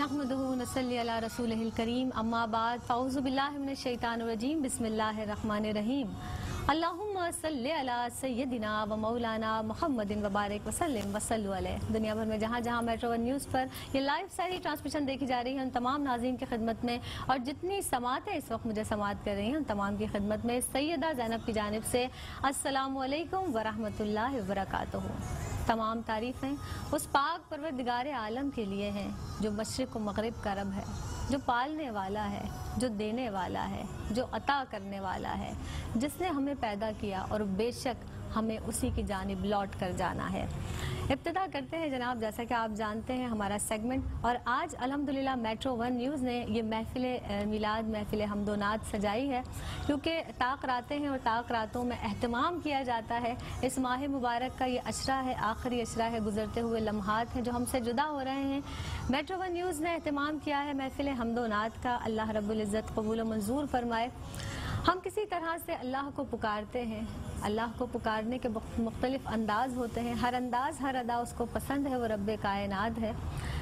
नहमदुहु नसल्ली अला रसूलिहिल करीम अम्मा बाद फ़अऊज़ु बिल्लाहि मिनश शैतानिर रजीम बिस्मिल्लाहिर रहमानिर रहीम अल्लाहुम्मा सल्लि अला सय्यदिना व मौलाना मुहम्मदिन व बारिक वसल्लिम वसल्लु अलैहि। दुनिया भर में जहाँ जहाँ मेट्रो वन न्यूज़ पर ये लाइव सारी ट्रांसमिशन देखी जा रही है उन तमाम नाज़रीन की खिदमत में और जितनी समातें इस वक्त मुझे समात कर रही हैं उन तमाम की खिदमत में सैयदा ज़ैनब की जानिब से अस्सलामु अलैकुम व रहमतुल्लाहि व बरकातुहू। तमाम तारीफ़ें उस पाक परवरदिगार आलम के लिए हैं जो मशरिक़ व मग़रिब का रब है, जो पालने वाला है, जो देने वाला है, जो अता करने वाला है, जिसने हमें पैदा किया और बेशक हमें उसी की जानिब लौट कर जाना है। इब्तिदा करते हैं जनाब, जैसा कि आप जानते हैं हमारा सेगमेंट, और आज अल्हम्दुलिल्लाह मेट्रो वन न्यूज़ ने ये महफ़िल मिलाद महफ़िल हमदोनात सजाई है, क्योंकि ताक रातें हैं और ताक रातों में एहतमाम किया जाता है। इस माह मुबारक का ये अशरा है, आखिरी अशरा है, गुज़रते हुए लम्हात हैं जो हमसे जुदा हो रहे हैं। मेट्रो वन न्यूज़ ने एहतमाम किया है महफ़िल हमदोनात का। अल्लाह रब्बुल इज़्ज़त कबूल व मंजूर फरमाए। हम किसी तरह से अल्लाह को पुकारते हैं, अल्लाह को पुकारने के मुख्तलिफ अंदाज़ होते हैं, हर अंदाज़ हर अदा उसको पसंद है, वो रब्बे कायनात है।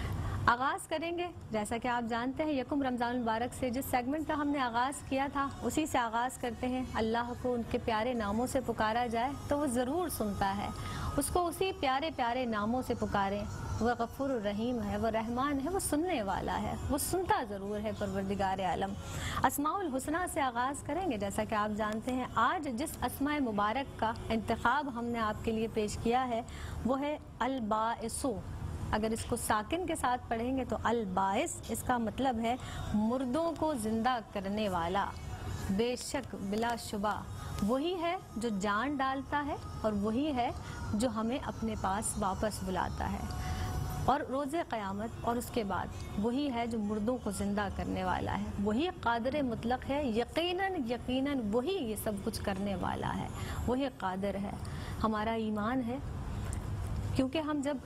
आगाज़ करेंगे, जैसा कि आप जानते हैं यकुम रमज़ान मुबारक से जिस सेगमेंट का हमने आगाज़ किया था उसी से आगाज़ करते हैं। अल्लाह को उनके प्यारे नामों से पुकारा जाए तो वो ज़रूर सुनता है, उसको उसी प्यारे प्यारे नामों से पुकारें। वह गफ़ूर रहीम है, वह रहमान है, वो सुनने वाला है, वो सुनता ज़रूर है परवरदिगार आलम। अस्माउल हुस्ना से आगाज़ करेंगे। जैसा कि आप जानते हैं आज जिस अस्माए मुबारक का इंतखाब हमने आपके लिए पेश किया है वो है अल बाइसु। अगर इसको साकिन के साथ पढ़ेंगे तो अल बाइस, इसका मतलब है मुर्दों को ज़िंदा करने वाला। बेशक बिलाशुबा वही है जो जान डालता है और वही है जो हमें अपने पास वापस बुलाता है, और रोज़े क़यामत और उसके बाद वही है जो मुर्दों को ज़िंदा करने वाला है। वही कादिर मुतलक है, यकीनन यकीनन वही ये सब कुछ करने वाला है, वही कादिर है। हमारा ईमान है, क्योंकि हम जब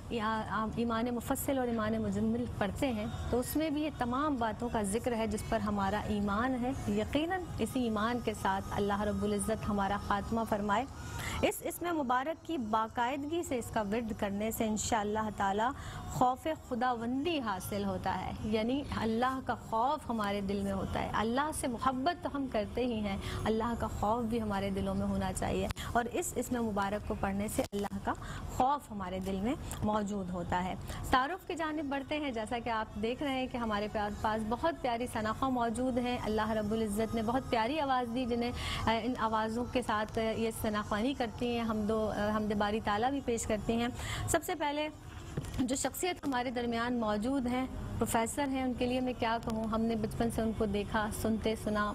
ईमान मुफस्सिल और ईमान मुजम्मिल पढ़ते हैं तो उसमें भी ये तमाम बातों का जिक्र है जिस पर हमारा ईमान है। यकीनन इसी ईमान के साथ अल्लाह रब्बुल इज़्ज़त हमारा ख़ात्मा फरमाए। इसमें मुबारक की बाकायदगी से इसका विर्द करने से इंशाअल्लाह ताला खौफ खुदावंदी हासिल होता है, यानी अल्लाह का खौफ हमारे दिल में होता है। अल्लाह से मोहब्बत तो हम करते ही हैं, अल्लाह का खौफ भी हमारे दिलों में होना चाहिए, और इसमें मुबारक को पढ़ने से अल्लाह का खौफ हमारे दिल में मौजूद होता है। तारुफ की जानिब बढ़ते हैं। जैसा कि आप देख रहे हैं कि हमारे पास बहुत प्यारी सनाखा मौजूद हैं। अल्लाह रब्बुल इज़्ज़त ने बहुत प्यारी आवाज़ दी, जिन्हें इन आवाज़ों के साथ ये सनाख्वानी करती हैं, हमद बारी ताला भी पेश करती हैं। सबसे पहले जो शख्सियत हमारे दरमियान मौजूद हैं, प्रोफेसर हैं, उनके लिए मैं क्या कहूँ। हमने बचपन से उनको देखा, सुनते सुना,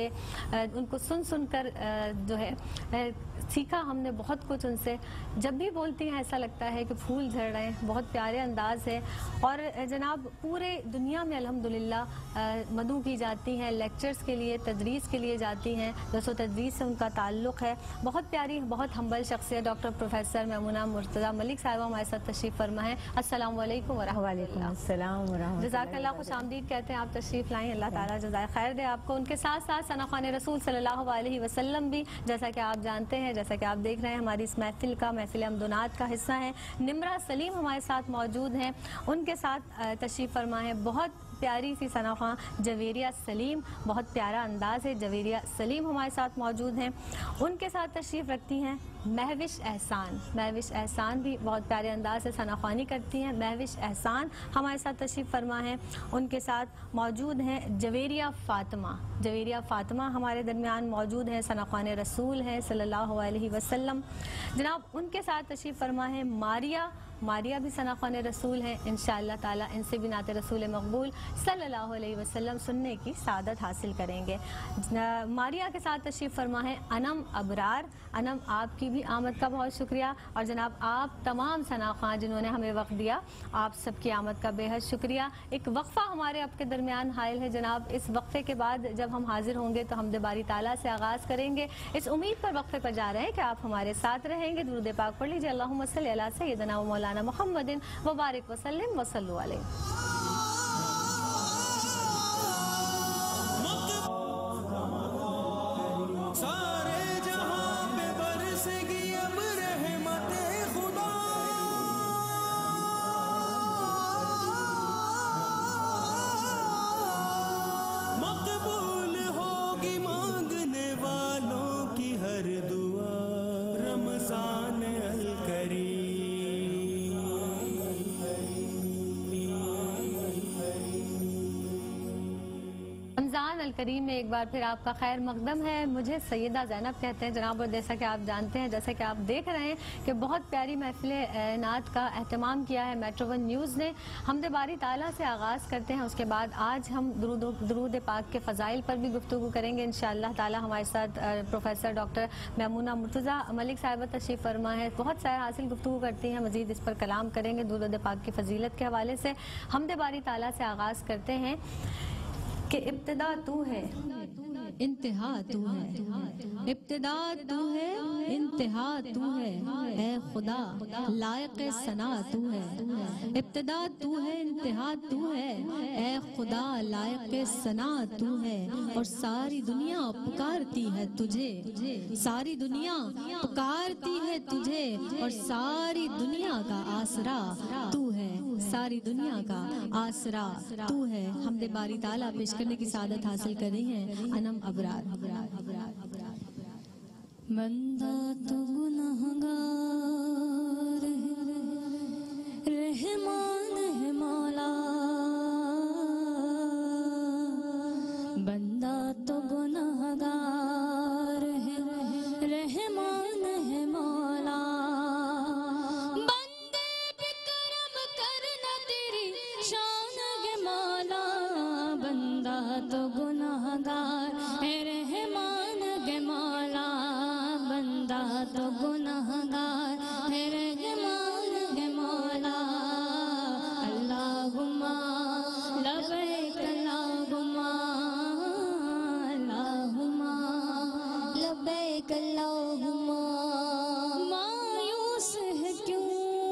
उनको सुन कर जो है सीखा हमने बहुत कुछ उनसे। जब भी बोलती हैं ऐसा लगता है कि फूल झड़ रहे हैं, बहुत प्यारे अंदाज है। और जनाब पूरे दुनिया में अल्हम्दुलिल्लाह मदू की जाती हैं, लेक्चर्स के लिए, तदरीस के लिए जाती हैं, दरस व तदरीस से उनका ताल्लुक़ है। बहुत प्यारी, बहुत हम्बल शख्सियत डॉक्टर प्रोफेसर मैमूना मुर्तज़ा मलिक साहिबा हमारे साथ तशरीफ़ फरमा है। अस्सलामु अलैकुम व रहमतुल्लाह। जज़ाकल्लाह, खुश आमदीद कहते हैं आप तशरीफ़ लाएँ, अल्लाह ताला जज़ाए खैर दे आपको। उनके साथ साथ सना-ख़ान रसूल सल्लल्लाहु अलैहि वसल्लम भी, जैसा कि आप जानते हैं, जैसा कि आप देख रहे हैं हमारी इस महफिल हमदोनात का हिस्सा है। निम्रा सलीम हमारे साथ मौजूद हैं, उनके साथ तशरीफ़ फरमा है। बहुत प्यारी सी सनाखा जवेरिया सलीम, बहुत प्यारा अंदाज़ है, जवेरिया सलीम हमारे साथ मौजूद हैं। उनके साथ तशरीफ़ रखती हैं महविश एहसान। महविश एहसान भी बहुत प्यारे अंदाज से सनाख्वानी करती हैं। महविश एहसान हमारे साथ तशरीफ़ फरमा हैं। उनके साथ मौजूद हैं जवेरिया फ़ातिमा। जवेरिया फ़ातिमा हमारे दरमियान मौजूद हैं, सनाख्वान रसूल हैं सल्लल्लाहु अलैहि वसल्लम। जनाब उनके साथ तशरीफ़ फरमा है मारिया। मारिया भी सनाख्वान रसूल हैं। इंशाअल्लाह ताला इनसे भी नाते रसूल मकबूल सल्लल्लाहु अलैहि वसल्लम सुनने की सादत हासिल करेंगे। मारिया के साथ तशरीफ़ फरमा है अनम अबरार। अनम, आपकी भी आमद का बहुत शुक्रिया, और जनाब आप तमाम सनाख्वान जिन्होंने हमें वक्त दिया, आप सबकी आमद का बेहद शुक्रिया। एक वक्फ़ा हमारे आपके दरमियान हायल है जनाब। इस वक्फ़े के बाद जब हम हाजिर होंगे तो हमद बारी ताला से आगाज़ करेंगे। इस उम्मीद पर वक्फ़े पर जा रहे हैं कि आप हमारे साथ रहेंगे। दुरूद पाक पढ़ लीजिए, अल्लाहुम्मा सल्ली अला सय्यिदना व मौलाना मुहम्मदिन व बारिक वसल्लिम वसल्लु अलैहि। الکریم میں ایک بار پھر آپ کا خیر مقدم ہے. مجھے سیدہ زینب کہتے ہیں جناب, اور جیسا کہ آپ جانتے ہیں, جیسا کہ آپ دیکھ رہے ہیں کہ بہت پیاری محفل نعت کا اہتمام کیا ہے میٹرو ون نیوز نے. حمد باری تعالیٰ سے آغاز کرتے ہیں, اس کے بعد آج ہم درود پاک کے فضائل پر بھی گفتگو کریں گے انشاءاللہ تعالیٰ. ہمارے ساتھ پروفیسر ڈاکٹر میمونہ مرتضیٰ ملک صاحبہ تشریف فرما ہے, بہت سارے حاصل گفتگو کرتی ہیں, مزید اس پر کلام کریں گے درود پاک کی فضیلت کے حوالے سے. حمد باری تعالیٰ سے آغاز کرتے ہیں کہ ابتدا تو ہے انتہا تو ہے, ابتدا تو ہے انتہا تو ہے, اے خدا لائق ثنا تو ہے. ابتدا تو ہے انتہا تو ہے, اے خدا لائق ثنا تو ہے. اور ساری دنیا پکارتی ہے تجھے, ساری دنیا پکارتی ہے تجھے, اور ساری دنیا کا آسرا تو ہے, ساری دنیا کا آسرا تو ہے. حمد باری تعالیٰ پیش کرنے کی سعادت حاصل کر رہی ہیں انم ابرار. بندہ تو گنہگار ہے, رحمان ہے مولا. بندہ تو گنہگار ہے, رحمان ہے مولا. بندے پہ کرم کرنا تیری شان ہے مولا. بندہ تو گنہگار ہے, رحمان ہے مولا. بندہ تو گنہگار ہے, رحمان ہے مولا. اللہم لبیک اللہم, اللہم لبیک اللہم. مایوس ہے کیوں,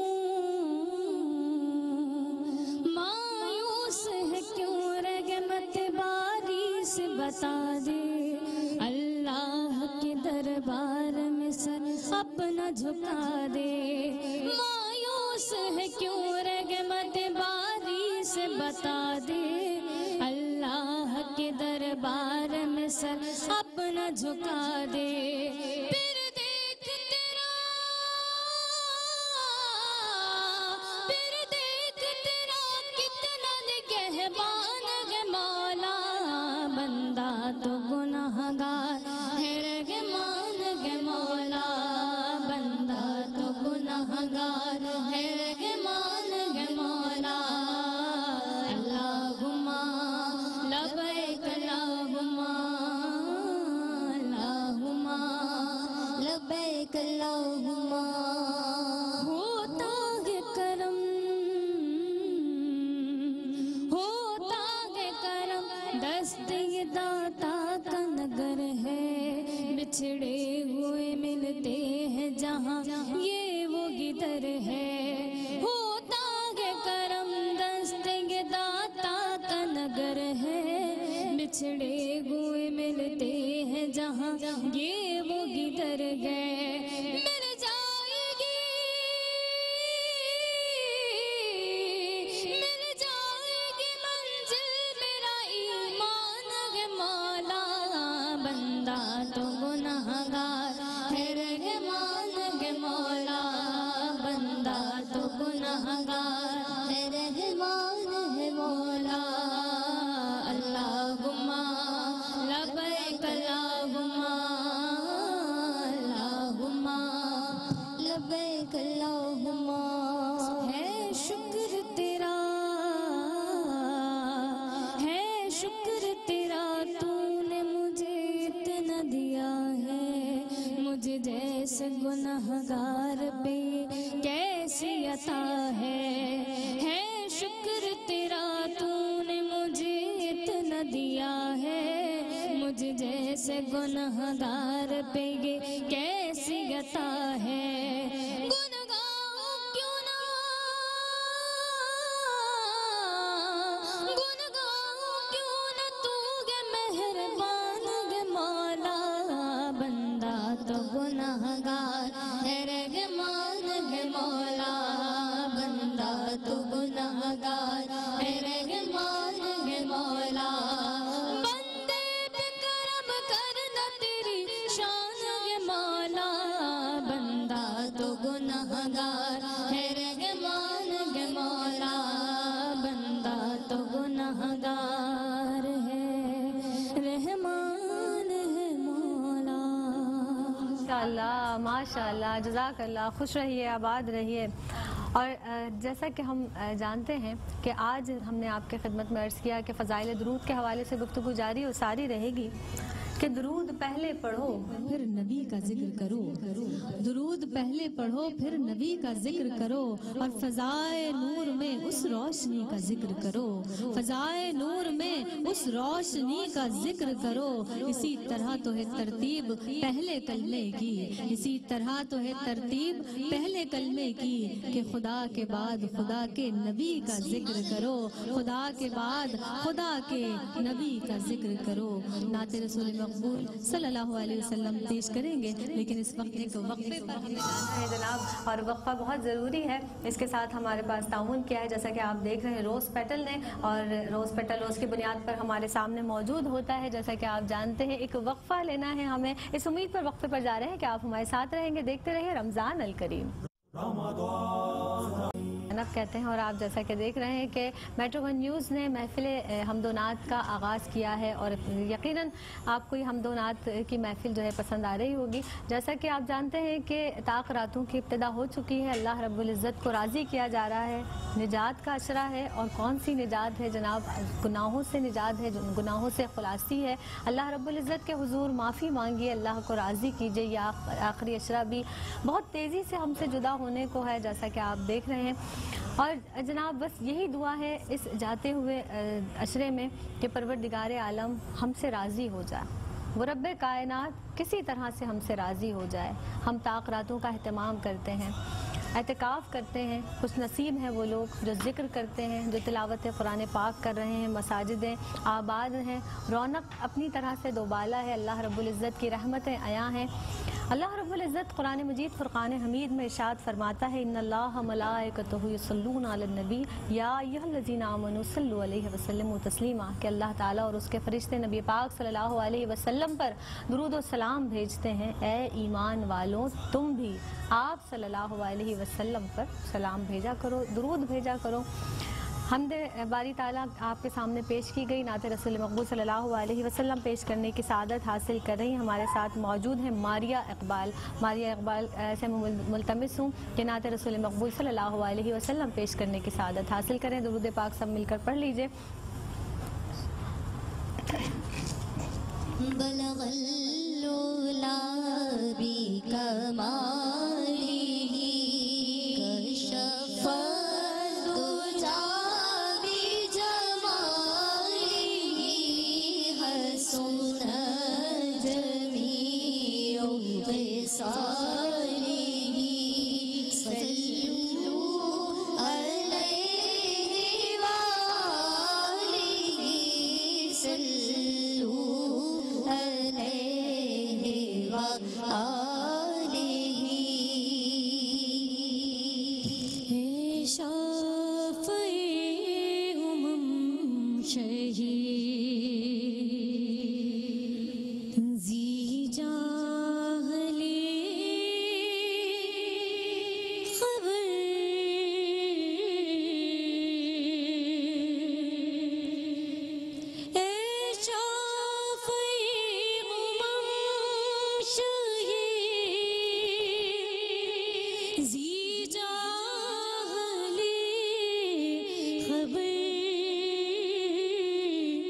مایوس ہے کیوں, رحمت باری سے بتا دے. اللہ کے دربار میں سر اپنا جھکا دے. مایوس ہے کیوں, رحمت باری سے بتا دے. اللہ کے دربار میں سر اپنا جھکا دے. پھر دیکھ تیرا, پھر دیکھ تیرا کتنا نگہبان ہے مولا. بندہ تو گنہگار ہے, رحمان ہے مولا. بندہ تو گنہگار ہے, رحمان ہے مولا. اللہم لبیک اللہم, اللہم لبیک اللہم. ہوتا ہے کرم, ہوتا ہے کرم, دست یہ داتا کا نگر ہے. بچھڑے ہوئے ملتے ہیں جہاں, یہ وہ گدر ہے. ہوتا ہے کرم, دست یہ داتا کا نگر ہے. بچھڑے ہوئے ملتے ہیں جہاں, یہ وہ گدر ہے. مل جائے گی, مل جائے گی منزل, میرا ایمان ہے مولا. بندہ تو گنہگار ہے, رحمان ہے مولا. بندہ تو گنہگار ہے, رحمان ہے مولا. اللہم لبیک اللہم, اللہم لبیک اللہم. ہے شکر تیرا, ہے شکر تیرا, تو نے مجھے اتنا دیا ہے. مجھے جیسے گنہگار پہ کیسی عطا ہے. ہے شکر تیرا, تو نے مجھے اتنا دیا ہے. مجھے جیسے گنہگار پہ کیسی عطا ہے. گنہگار کیوں نہ, گنہگار کیوں نہ, تو گے مہربان گے مولا. بندہ تو گنہگار ہے, رحمان ہے مولا. بندہ تو گنہگار ہے, رحمان ہے مولا. بندے پہ کرم کرنا تیری شان ہے مولا. بندہ تو گنہگار ہے, رحمان ہے مولا. بندہ تو گنہگار ہے, اللہ ماشاء اللہ، جزاک اللہ، خوش رہیے، آباد رہیے۔ اور جیسا کہ ہم جانتے ہیں کہ آج ہم نے آپ کے خدمت میں عرض کیا کہ فضائل درود کے حوالے سے گفتگو جاری و ساری رہے گی کہ درود پہلے پڑھو پھر نبی کا ذکر کرو، درود پہلے پڑھو پھر نبی کا ذکر کرو، اور فضائے نور میں اس روشنی کا ذکر کرو، فضائے نور میں اس روشنی کا ذکر کرو۔ اسی طرح تو ہے ترتیب پہلے کلمے کی، اسی طرح تو ہے ترتیب پہلے کلمے کی کہ خدا کے بعد خدا کے نبی کا ذکر کرو، خدا کے بعد خدا کے نبی کا ذکر کرو۔ نعت رسول مقبول صلی اللہ علیہ وسلم پیش کریں گے، لیکن اس وقت ایک وقفے پر ہے جناب، اور وقفہ بہت ضروری ہے۔ اس کے ساتھ ہمارے پاس تعاون کیا ہے، جیسا کہ آپ دیکھ رہے ہیں روز پیٹل نے، اور روز پیٹل روز کی بنیاد پر ہمارے سامنے موجود ہوتا ہے۔ جیسا کہ آپ جانتے ہیں ایک وقفہ لینا ہے ہمیں، اس امید پر وقفے پر جا رہے ہیں کہ آپ ہمارے ساتھ رہیں گے۔ دیکھتے رہیے رمضان الکریم جناب کہتے ہیں، اور آپ جیسا کہ دیکھ رہے ہیں کہ میٹرو ون نیوز نے محفل حمد و نعت کا آغاز کیا ہے، اور یقیناً آپ کو یہ حمد و نعت کی محفل جو ہے پسند آ رہی ہوگی۔ جیسا کہ آپ جانتے ہیں کہ طاق راتوں کی ابتدا ہو چکی ہے، اللہ رب العزت کو راضی کیا جا رہا ہے، نجات کا اشرہ ہے، اور کون سی نجات ہے جناب؟ گناہوں سے نجات ہے، گناہوں سے خلاصی ہے۔ اللہ رب العزت کے حضور معافی مانگیے، اللہ کو راضی کیجیے۔ یہ آخری اشرہ بھی بہت تیزی سے ہم سے جدا ہونے کو ہے، جیسا کہ آپ دیکھ رہے ہیں۔ اور جناب بس یہی دعا ہے اس جاتے ہوئے عشرے میں کہ پروردگار عالم ہم سے راضی ہو جائے، وہ رب کائنات کسی طرح سے ہم سے راضی ہو جائے۔ ہم طاق راتوں کا اہتمام کرتے ہیں، اعتکاف کرتے ہیں، خوش نصیب ہیں وہ لوگ جو ذکر کرتے ہیں، جو تلاوت قرآن پاک کر رہے ہیں، مساجدیں آباد ہیں، رونق اپنی طرح سے دوبالا ہے، اللہ رب العزت کی رحمتیں عیاں ہیں۔ اللہ رب العزت قرآن مجید فرقان حمید میں ارشاد فرماتا ہے، ان اللہ ملائکتہ یصلون علی النبی یا ایھا الذین آمنوا صلوا علیہ وسلموا تسلیما، کہ اللہ تعالیٰ اور اس کے فرشتے نبی پاک صلی اللہ علیہ وسلم پر درود و سلام بھیجتے ہیں۔ اے ایمان والوں، تم بھی آپ صلی اللہ علیہ وسلم پر سلام بھیجا کرو، درود بھیجا کرو۔ حمد باری تعالیٰ آپ کے سامنے پیش کی گئی، نعت رسول مقبول صلی اللہ علیہ وسلم پیش کرنے کی سعادت حاصل کر رہی ہیں۔ ہمارے ساتھ موجود ہیں ماریہ اقبال۔ ماریہ اقبال سے میں ملتمس ہوں کہ نعت رسول مقبول صلی اللہ علیہ وسلم پیش کرنے کی سعادت حاصل کریں۔ درود پاک سب مل کر پڑھ لیجئے۔ بلغ العلا بکمالہ کشف الدجی بجمالہ حسن جمیع خصالہ صلوا علیہ وآلہ صلوا علیہ وآلہ۔ شافعِ امم شہید ذی جاہل خبر، اے شافعِ امم شہید ذی جاہل خبر،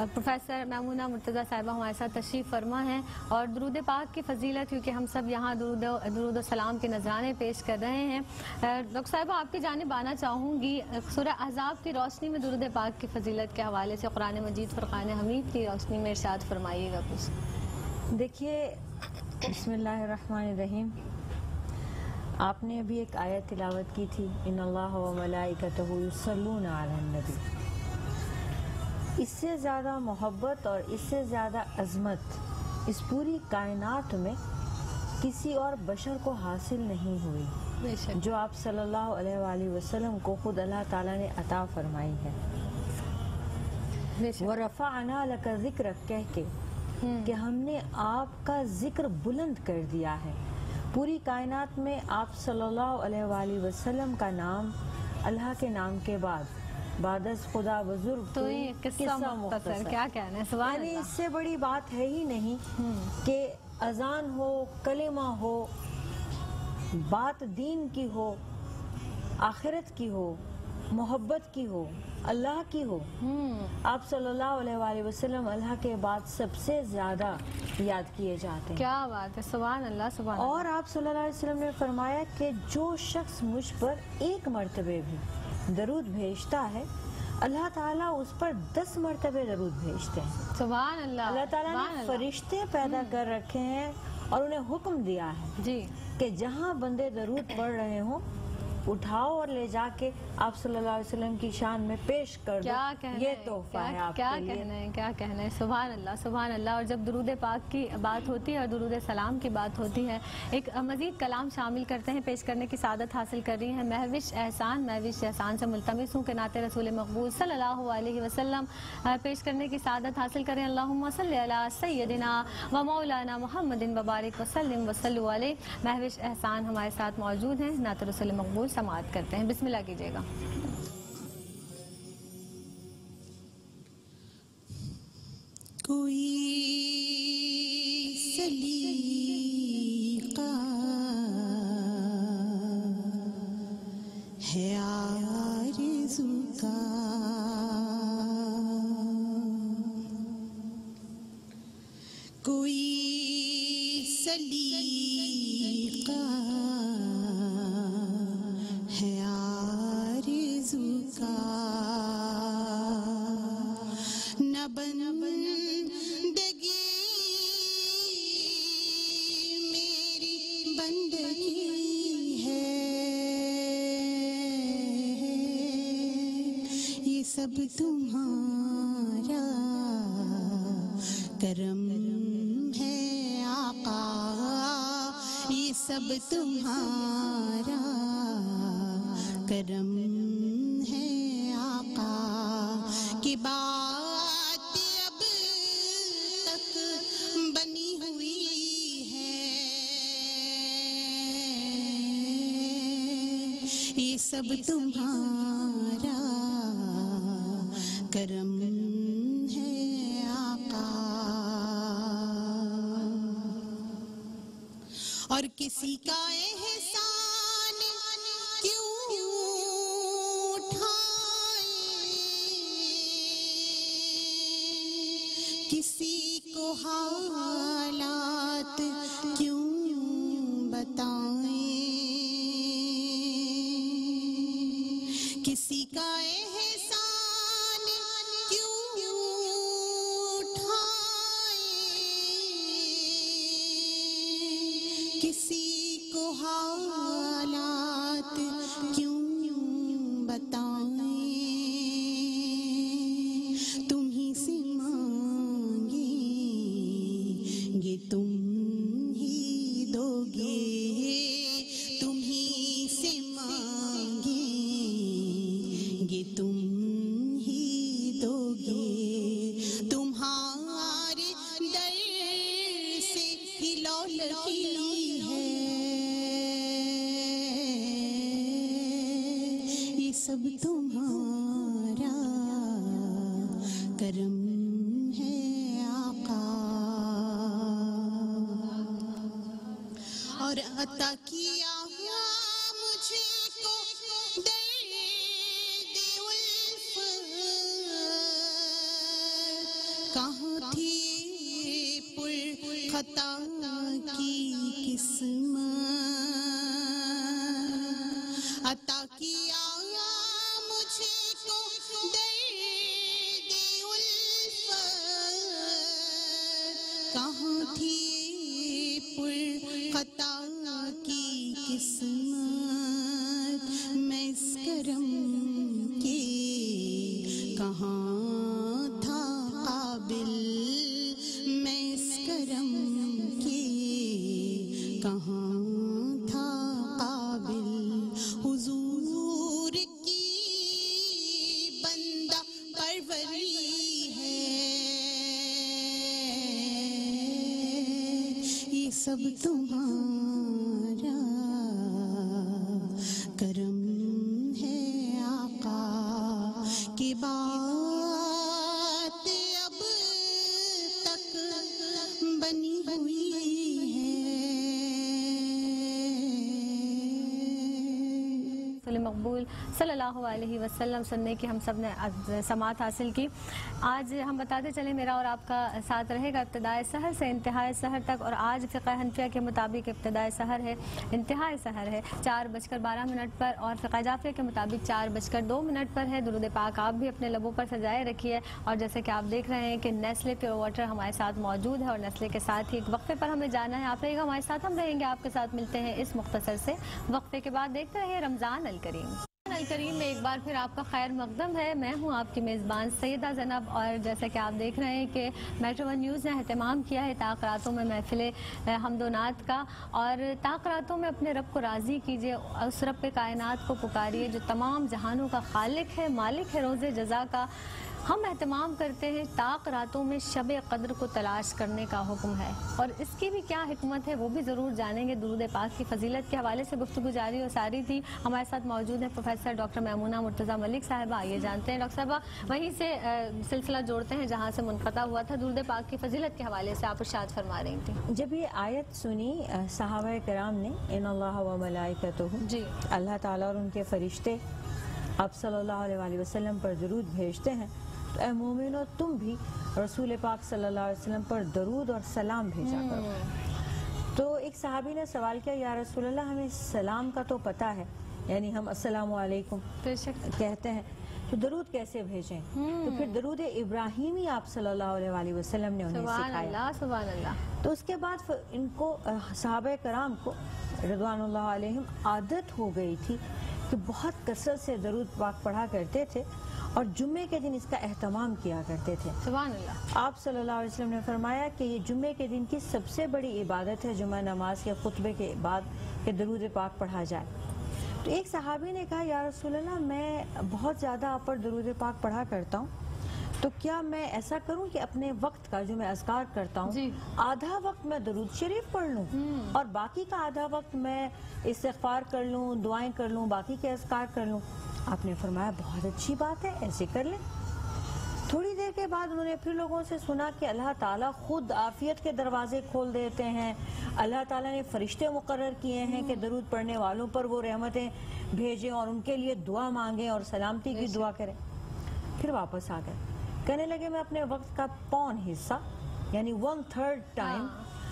प्रोफेसर मैमूना मुर्तज़ा साहिबा हमारे साथ तशरीफ़ फरमा हैं और दुरूद पाक की फ़जीलत, क्योंकि हम सब यहाँ दुरूद सलाम के नजराने पेश कर रहे हैं। डॉक्टर साहिबा, आपकी जानिब आना चाहूँगी, सूरह अहज़ाब की रोशनी में दुरूद पाक की फ़जीलत के हवाले से कुरान मजीद फुरक़ान हमीद की रोशनी में इरशाद फरमाइएगा कुछ। देखिए, बिस्मिल्लाहिर्रहमानिर्रहीम, आपने अभी एक आयत तिलावत की थी, इन्नल्लाह व मलाइकतहु युसल्लूना अलन नबी। इससे ज़्यादा मोहब्बत और इससे ज़्यादा अज़मत इस पूरी कायनात में किसी और बशर को हासिल नहीं हुई जो आप सल्लल्लाहु अलैहि वसल्लम को खुद अल्लाह ताला ने अता फरमाई है। व रफ़अना लका ज़िक्रक कह के कि हमने आपका जिक्र बुलंद कर दिया है। पूरी कायनात में आप सल्लल्लाहु अलैहि वसल्लम का नाम अल्लाह के नाम के बाद बादस खुदा बुजुर्ग तो ये किस्सा मुख्तसर, क्या कहना है, सुभान यानी अल्लाह। इससे बड़ी बात है ही नहीं कि अजान हो, कलेमा हो, बात दीन की हो, आखिरत की हो, मोहब्बत की हो, अल्लाह की हो। आप सल्लल्लाहु अलैहि वसल्लम अल्लाह के बाद सबसे ज्यादा याद किए जाते हैं। क्या बात है, सुभान अल्लाह, सुभान अल्लाह। और आप सल्लल्लाहु अलैहि वसल्लम ने फरमाया कि जो शख्स मुझ पर एक मर्तबे भी दरूद भेजता है, अल्लाह ताला उस पर 10 मर्तबे दरूद भेजते हैं। सुभान अल्लाह। अल्लाह ताला ने फरिश्ते पैदा कर रखे हैं और उन्हें हुक्म दिया है जी कि जहाँ बंदे दरूद पढ़ रहे हों, उठाओ और ले जाके आप सल्लल्लाहु अलैहि वसल्लम की शान में पेश कर दो। क्या कहना ये है, तोहफा है आपके क्या लिए। कहना है, क्या कहना है, सुभान अल्लाह, सुभान अल्लाह। और जब दुरूद पाक की बात होती है और दुरूद सलाम की बात होती है, एक मजीद कलाम शामिल करते हैं, पेश करने की सादत हासिल कर रही है महविश एहसान से मुल्तमिस हूँ कि नाते रसूल मकबूल सल्लल्लाहु अलैहि वसल्लम पेश करने की सादत हासिल करें। अल्लाहुम्मा सल्ली अला सय्यदिना व मौलाना मुहम्मदिन व बारिक वसल्लिम वसल्लु अलैहि। महविश एहसान हमारे साथ मौजूद हैं, नाते रसूल मकबूल समाअत करते हैं, बिस्मिल्लाह कीजिएगा। कोई सलीका है आरज़ू का, कोई सलीका है आरज़ू का, न बंदगी मेरी बंदगी है, ये सब तुम्हारा करम है आका, ये सब तुम्हारा करम है आका, की बात अब तक बनी हुई है, ये सब तुम्हारा करम है आका। और किसी का एहसान क्यों उठाए, किसी को हालात क्यों बताएं, किसी का एहसान क्यों उठाएं, किसी को हालात क्यों बताएं, तुम ही से मांगेंगे तुम ही दोगे, तुम ही से मांगेंगे तुम ही दोगे, तुम्हारे दर से ही लौलकी है, ये सब तुम्हारा करम है आका। और अता किया मुझे को दर्द उल्फत, قسمت عطا کیا مجھ کو درد الفت کہاں تھی پر خطا کی قسمت میں اس کرم کی کہاں تھا قابل میں اس کرم کی کہاں تھا قابل حضور کی بندہ پروری ہے یہ سب تمہارا کرم ہے آقا کی بات اب تک بنی ہوئی ہے رسول مقبول صلی اللہ علیہ وسلم سننے کی ہم سب نے سماعت حاصل کی. آج ہم بتاتے چلیں میرا اور آپ کا ساتھ رہے گا ابتدائے سحر سے انتہائی سحر تک. اور آج فقہ حنفیہ کے مطابق ابتدائے سحر ہے, انتہائی سحر ہے 4:12 پر, اور فقہ جعفریہ کے مطابق 4:02 پر ہے. درود پاک آپ بھی اپنے لبوں پر سجائے رکھیے. اور جیسے کہ آپ دیکھ رہے ہیں کہ نیسلے پیور واٹر ہمارے ساتھ موجود ہے, اور نیسلے کے ساتھ ہی ایک وقفے پر ہمیں جانا ہے. آپ رہے گا ہمارے ساتھ, ہم رہیں گے آپ کے ساتھ. ملتے ہیں اس مختصر سے وقفے کے بعد. دیکھتے رہیے رمضان الکریم. الکریم میں ایک بار پھر آپ کا خیر مقدم ہے. میں ہوں آپ کی میزبان سیدہ زینب, اور جیسے کہ آپ دیکھ رہے ہیں کہ میٹرو ون نیوز نے اہتمام کیا ہے تاقراتوں میں محفل حمد و نعت کا. اور تاقراتوں میں اپنے رب کو راضی کیجئے, اس رب کائنات کو پکاریے جو تمام جہانوں کا خالق ہے, مالک ہے روز جزا کا. ہم اہتمام کرتے ہیں تاقراتوں میں شب قدر کو تلاش کرنے کا حکم ہے, اور اس کی بھی کیا حکمت ہے وہ بھی ضرور جانیں گے. درود پاک کی فضیلت کے حوالے سے گفتگو جاری و ساری تھی. ہمارے ساتھ موجود ہیں پروفیسر ڈاکٹر میمونہ مرتضیٰ ملک صاحبہ. آئیے جانتے ہیں ڈاکٹر صاحبہ, وہیں سے سلسلہ جوڑتے ہیں جہاں سے منقطع ہوا تھا. درود پاک کی فضیلت کے حوالے سے آپ ارشاد فرما رہی تھیں. جب یہ آیت سنی صحابہ کرام نے, ان اللہ و ملائکتہ, جی اللہ تعالیٰ اور ان کے فرشتے آپ صلی اللہ علیہ وسلم پر درود بھیجتے ہیں, تو اے مومنو تم بھی رسول پاک صلی اللہ علیہ وسلم پر درود اور سلام بھیجا کرو. تو ایک صحابی نے سوال کیا, یا رسول اللہ ہمیں سلام کا تو پتہ ہے, یعنی ہم السلام علیکم کہتے ہیں, تو درود کیسے بھیجیں؟ تو پھر درود ابراہیمی آپ صلی اللہ علیہ وسلم نے انہیں سکھایا. سبحان اللہ. تو اس کے بعد ان کو صحابہ کرام کو رضوان اللہ علیہم عادت ہو گئی تھی کہ بہت کثرت سے درود پاک پڑھا کرتے تھے, اور جمعے کے دن اس کا اہتمام کیا کرتے تھے. سبحان اللہ. آپ صلی اللہ علیہ وسلم نے فرمایا کہ یہ جمعے کے دن کی سب سے بڑی عبادت ہے, جمعہ نماز کے خطبے کے بعد کہ درود پاک پڑھا جائے. تو ایک صحابی نے کہا, یا رسول اللہ میں بہت زیادہ آپ پر درود پاک پڑھا کرتا ہوں, تو کیا میں ایسا کروں کہ اپنے وقت کا جو میں اذکار کرتا ہوں آدھا وقت میں درود شریف پڑھ لوں, اور باقی کا آدھا وقت میں استغفار کر لوں, دعائیں کر لوں, باقی کے اذکار کر لوں؟ آپ نے فرمایا بہت اچھی بات ہے, ایسے کر لیں. تھوڑی دیر کے بعد انہوں نے پھر لوگوں سے سنا کہ اللہ تعالیٰ خود عافیت کے دروازے کھول دیتے ہیں, اللہ تعالیٰ نے فرشتے مقرر کیے ہیں کہ درود پڑھنے والوں پر وہ رحمتیں بھیجیں اور ان کے لیے دعا مانگیں اور سلامتی کی دعا کریں. پھر واپس آ گئے, کہنے لگے میں اپنے وقت کا پون حصہ, یعنی 1/3 ٹائم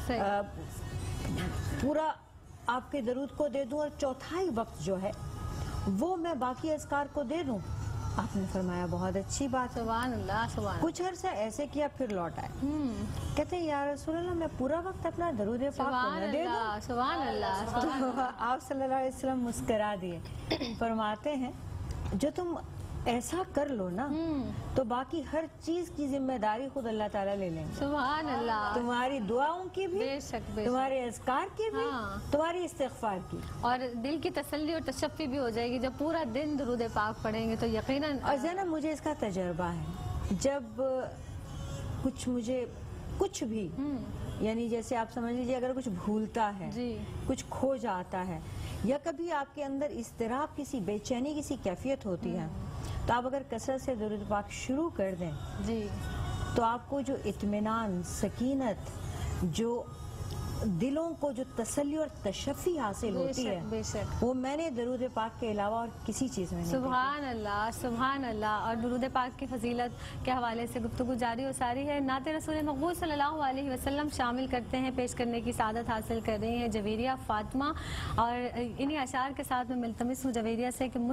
پورا آپ کے درود کو دے دوں, اور چوتھائی وقت جو ہے وہ میں باقی اذکار کو دے دوں. آپ نے فرمایا بہت اچھی بات. سبحان اللہ. سبحان. کچھ عرصہ ایسے کیا, پھر لوٹ آئے. کہتے ہیں یا رسول اللہ میں پورا وقت اپنا درود پاک کو نہ دے دوں؟ سبحان اللہ. تو آپ صلی اللہ علیہ وسلم مسکرا دیے, فرماتے ہیں جو تم ایسا کر لو نا تو باقی ہر چیز کی ذمہ داری خود اللہ تعالیٰ لے لیں گے. سبحان اللہ. تمہاری دعاؤں کی بھی, بے شک, تمہارے اذکار کی بھی, تمہاری استغفار کی, اور دل کی تسلی اور تشفی بھی ہو جائے گی جب پورا دن درود پاک پڑھیں گے تو یقیناً. اور زینب مجھے اس کا تجربہ ہے, جب مجھے کچھ بھی, یعنی جیسے آپ سمجھ لیجیے اگر کچھ بھولتا ہے, کچھ کھو جاتا ہے, یا کبھی آپ کے اندر اضطراب, کسی بے چینی, کسی کیفیت ہوتی ہے, تو آپ اگر کثرت سے درود پاک شروع کر دیں تو آپ کو جو اطمینان, سکینت, جو دلوں کو جو تسلی اور تشفی حاصل ہوتی ہے بے شک وہ میں نے درود پاک کے علاوہ اور کسی چیز میں نہیں سبحان اللہ سبحان اللہ. اور درود پاک کی فضیلت کے حوالے سے گفتگو جاری و ساری ہے. نعت رسول مقبول صلی اللہ علیہ وسلم شامل کرتے ہیں, پیش کرنے کی سعادت حاصل کر رہی ہیں جویریہ فاطمہ, اور انہی اشعار کے ساتھ میں ملتمس ہوں جویریہ سے کہ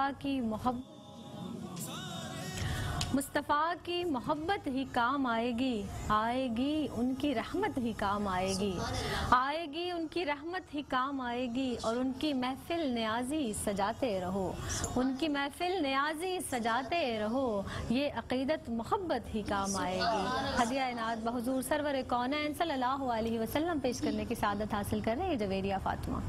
مصطفیٰ کی محبت ہی کام آئے گی, آئے گی ان کی رحمت ہی کام آئے گی, آئے گی ان کی رحمت ہی کام آئے گی, اور ان کی محفل نیازی سجاتے رہو, ان کی محفل نیازی سجاتے رہو, یہ عقیدت محبت ہی کام آئے گی. ہدیہ عنایت بحضور سرور کونین صلی اللہ علیہ وسلم پیش کرنے کی سعادت حاصل کر رہے ہیں جویریہ فاطمہ.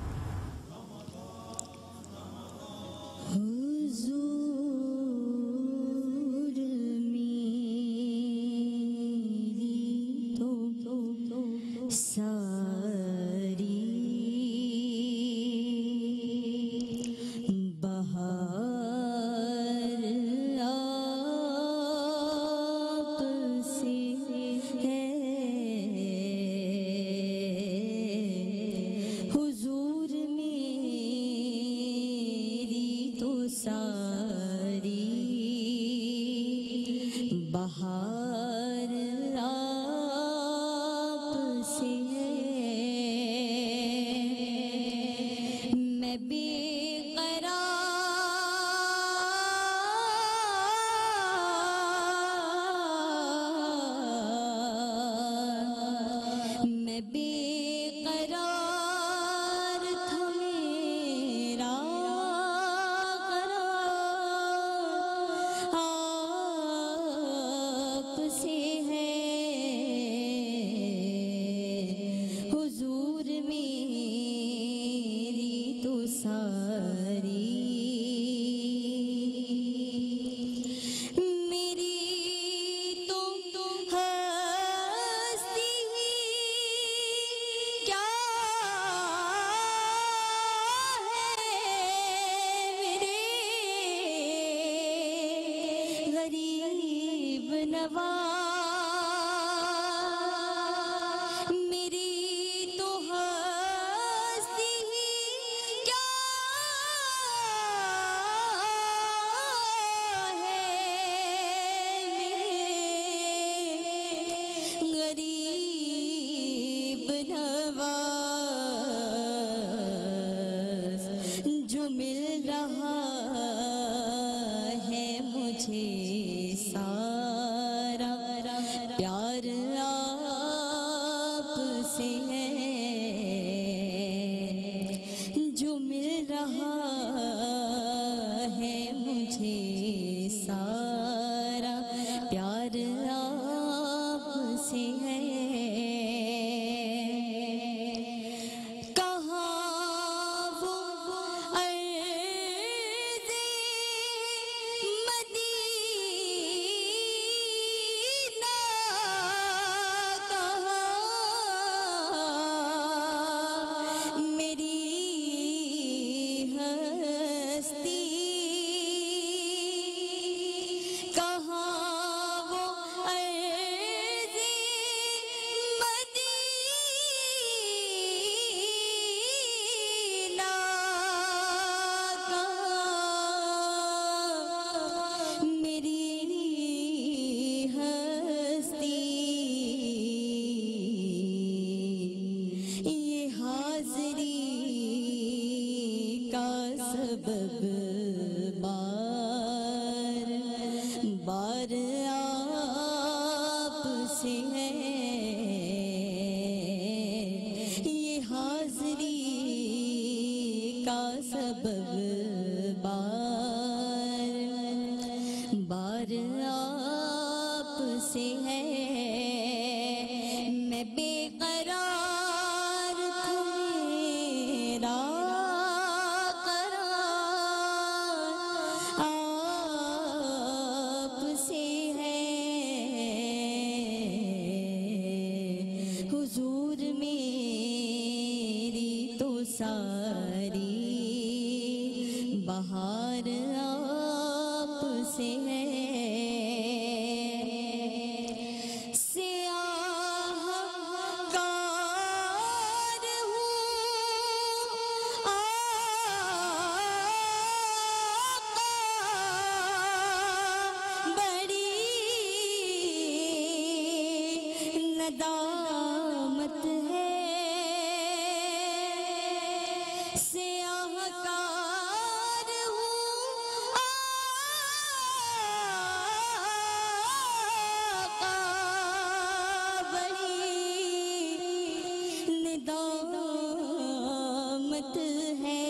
बात है,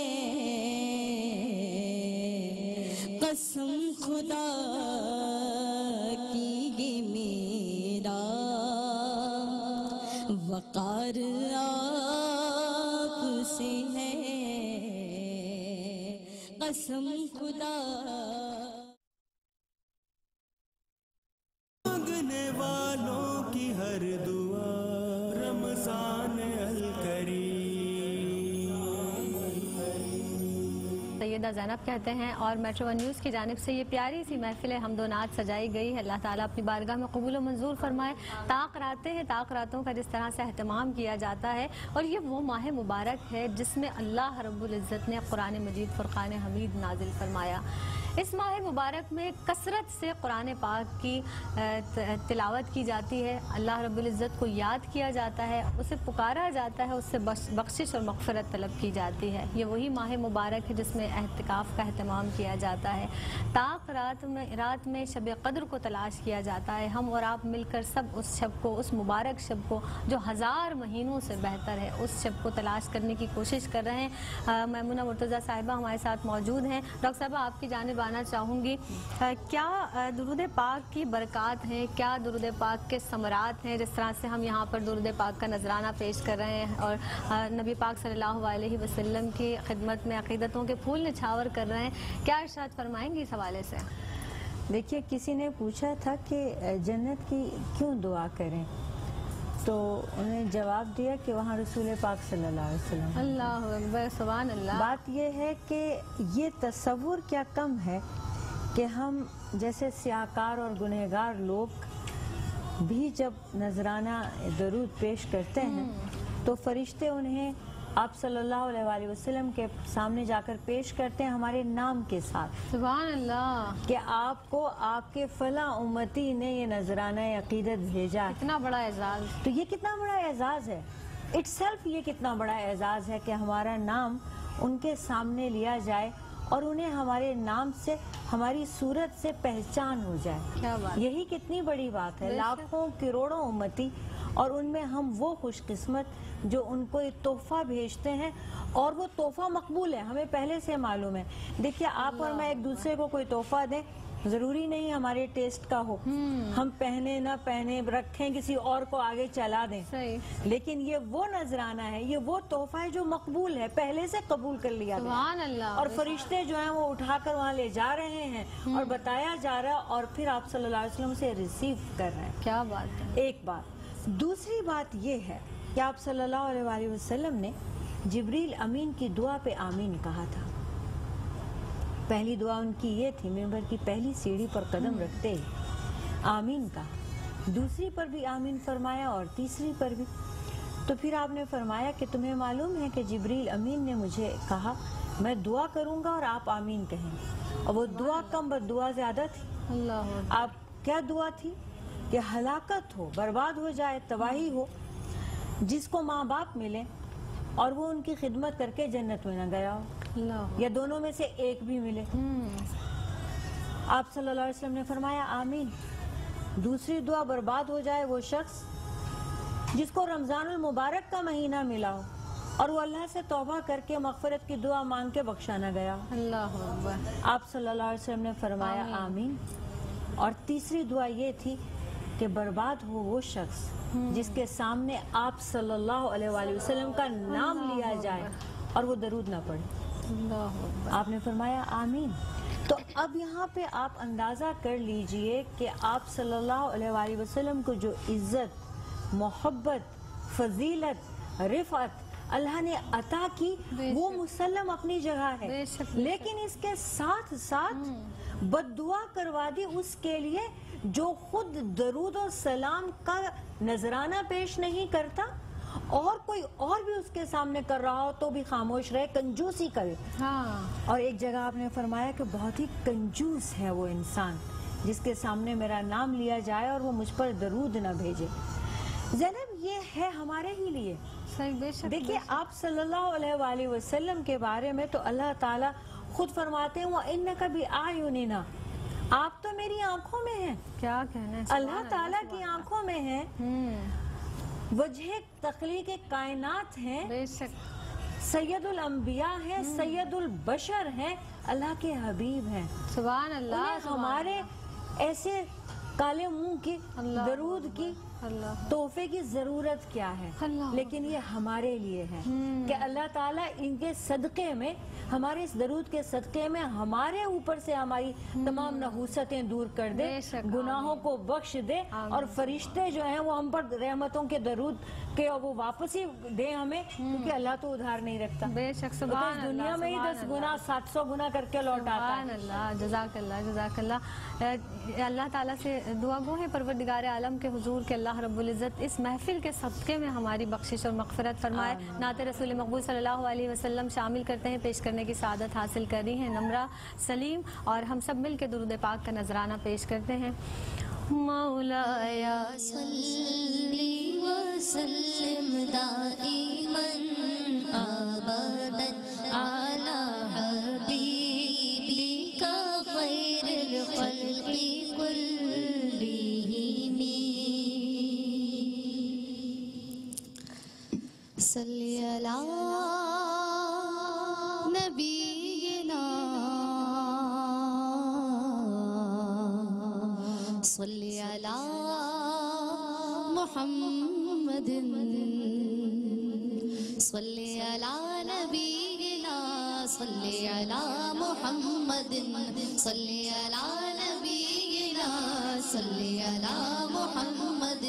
कसम खुदा की ये मेरा वकार आपसे है, कसम खुदा। मांगने वालों की हर दुआ रमजान सैयदा ज़ैनब कहते हैं और मेट्रो वन न्यूज़ की जानिब से ये प्यारी सी महफिल हमदो नात सजाई गई है। अल्लाह ताला अपनी बारगाह में कबूल और मंजूर फरमाए। ताक रातों का जिस तरह से अहतमाम किया जाता है, और ये वो माह मुबारक है जिसमें अल्लाह रब्बुल इज़्ज़त ने कुरान मजीद फुरक़ान हमीद नाजिल फरमाया। इस माह मुबारक में कसरत से कुरान पाक की तिलावत की जाती है, अल्लाह रब्बुल इज़्ज़त को याद किया जाता है, उसे पुकारा जाता है, उससे बख्शिश और मग़फ़िरत तलब की जाती है। ये वही माह मुबारक है जिसमें एहतिकाफ़ का अहतमाम किया जाता है। ताक रात में शब क़द्र को तलाश किया जाता है। हम और आप मिलकर सब उस शब को, उस मुबारक शब को जो 1000 महीनों से बेहतर है, उस शब को तलाश करने की कोशिश कर रहे हैं। मैमुना मुर्तज़ा साहिबा हमारे साथ मौजूद हैं। डॉक्टर साहबा, आपकी जानिब आना चाहूँगी, क्या दुरूद पाक की बरक़ात हैं, क्या दुरूद पाक के समरात हैं? जिस तरह से हम यहाँ पर दुरूद पाक का नजराना पेश कर रहे हैं और नबी पाक सल्लल्लाहु अलैहि वसल्लम की खिदमत में अक़ीदतों के फूल निछावर कर रहे हैं, क्या इरशाद फरमाएंगी इस हवाले से? देखिए, किसी ने पूछा था कि जन्नत की क्यों दुआ करें, तो उन्हें जवाब दिया कि वहाँ रसूल पाक सल्लल्लाहु अलैहि वसल्लम। अल्लाहु अकबर, सुभान अल्लाह। बात यह है कि ये तसव्वुर क्या कम है कि हम जैसे सियाकार और गुनहगार लोग भी जब नजराना दरूद पेश करते हैं तो फरिश्ते उन्हें आप सल्लल्लाहु अलैहि वसल्लम के सामने जाकर पेश करते हैं हमारे नाम के साथ। सुभान अल्लाह, कि आपको आपके फला उम्मती ने ये नजराना अकीदत भेजा। इतना बड़ा एजाज, तो ये कितना बड़ा एजाज है, इट्सेल्फ ये कितना बड़ा एजाज है कि हमारा नाम उनके सामने लिया जाए और उन्हें हमारे नाम से, हमारी सूरत से पहचान हो जाए। क्या बात, यही कितनी बड़ी बात है। लाखों करोड़ों उम्मती और उनमें हम वो खुशकिस्मत जो उनको एक तोहफा भेजते हैं और वो तोहफा मकबूल है, हमें पहले से मालूम है। देखिए, आप और मैं एक दूसरे को कोई तोहफा दें, जरूरी नहीं हमारे टेस्ट का हो, हम पहने ना पहने, रखें, किसी और को आगे चला दें, सही। लेकिन ये वो नजराना है, ये वो तोहफा है जो मकबूल है, पहले से कबूल कर लिया गया। सुभान अल्लाह। और फरिश्ते जो हैं वो उठाकर वहाँ ले जा रहे हैं और बताया जा रहा है और फिर आप सल्लल्लाहु अलैहि वसल्लम से रिसीव कर रहे हैं। क्या बात है। एक बात। दूसरी बात ये है कि आप सल्लल्लाहु अलैहि वसल्लम ने जिब्रील अमीन की दुआ पे आमीन कहा था। पहली दुआ उनकी ये थी, मिंबर की पहली सीढ़ी पर कदम रखते ही आमीन कहा, दूसरी पर भी आमीन फरमाया और तीसरी पर भी। तो फिर आपने फरमाया कि तुम्हें मालूम है कि जिब्रील अमीन ने मुझे कहा मैं दुआ करूंगा और आप आमीन कहेंगे, और वो दुआ कम बदुआ ज्यादा थी। अल्लाह, आप क्या दुआ थी कि हलाकत हो, बर्बाद हो जाए, तबाही हो, जिसको माँ बाप मिले और वो उनकी खिदमत करके जन्नत में न गया हो, या दोनों में से एक भी मिले। आप सल्लल्लाहु अलैहि वसल्लम ने फरमाया आमीन। दूसरी दुआ, बर्बाद हो जाए वो शख्स जिसको रमजानुल मुबारक का महीना मिला हो और वो अल्लाह से तौबा करके मग़फ़िरत की दुआ मांग के बख्शा न गया हो। अल्लाह अकबर। आप सल्लल्लाहु अलैहि वसल्लम ने फरमाया आमीन। और तीसरी दुआ ये थी कि बर्बाद हो वो शख्स जिसके सामने आप सल्लल्लाहु अलैहि वसल्लम का नाम लिया जाए और वो दरूद ना पढ़े। आपने फरमाया आमीन। तो अब यहाँ पे आप अंदाज़ा कर लीजिए कि आप सल्लल्लाहु अलैहि वसल्लम को जो इज्जत, मोहब्बत, फजीलत, रिफ़त अल्लाह ने अता की, वो मुसल्लम अपनी जगह है, लेकिन इसके साथ साथ बद्दुआ करवा दी उसके लिए जो खुद दरूद और सलाम का नजराना पेश नहीं करता और कोई और भी उसके सामने कर रहा हो तो भी खामोश रहे, कंजूसी करे। हाँ। और एक जगह आपने फरमाया कि बहुत ही कंजूस है वो इंसान जिसके सामने मेरा नाम लिया जाए और वो मुझ पर दरूद न भेजे। ज़ैनब, ये है हमारे ही लिए। सही, बेशक। देखिए, आप सल्लल्लाहु अलैहि वसल्लम के बारे में तो अल्लाह ताला खुद फरमाते हैं वो इन्नका भी आयुनिना, आप तो मेरी आंखों में हैं। क्या कहना है, अल्लाह ताला की आंखों में है, वजह तख्लीक कायनात हैं, बेशक। سید الانبیاء ہیں، سید البشر ہیں، اللہ کے حبیب ہیں. سبحان اللہ. انہیں ہمارے ایسے کالے منہ کی درود کی اللہ تحفے کی ضرورت کیا ہے؟ اللہ. لیکن یہ ہمارے لیے ہے کہ اللہ تعالیٰ ان کے صدقے میں، ہمارے اس درود کے صدقے میں ہمارے اوپر سے ہماری تمام نحوستیں دور کر دے، بے شک. گناہوں کو بخش دے، اور فرشتے جو ہیں وہ ہم پر رحمتوں کے درود کے وہ واپس ہی دیں ہمیں، کیونکہ اللہ تو ادھار نہیں رکھتا. بے شک. وہ سبحان تو اس اللہ. دنیا میں ہی 10 گنا 700 گنا کر کے لوٹاتا سبحان ہے. اللہ. جزاک اللہ جزاک اللہ. اللہ تعالیٰ سے دعا گو ہے پروردگار عالم کے حضور کہ اللہ رب العزت اس محفل کے صدقے میں ہماری بخشش اور مغفرت فرمائے. نعت رسول مقبول صلی اللہ علیہ وسلم شامل کرتے ہیں، پیش کرنے کی سعادت حاصل کر رہی ہیں نمرہ سلیم، اور ہم سب مل کے درود پاک کا نذرانہ پیش کرتے ہیں. مولایا صلی وسلم دائما ابدا علی حبیبک خیر الخلق كلهم صلی علی نبینا صلی علی محمد صلی علی نبینا صلی علی محمد صلی علی نبینا صلی علی محمد.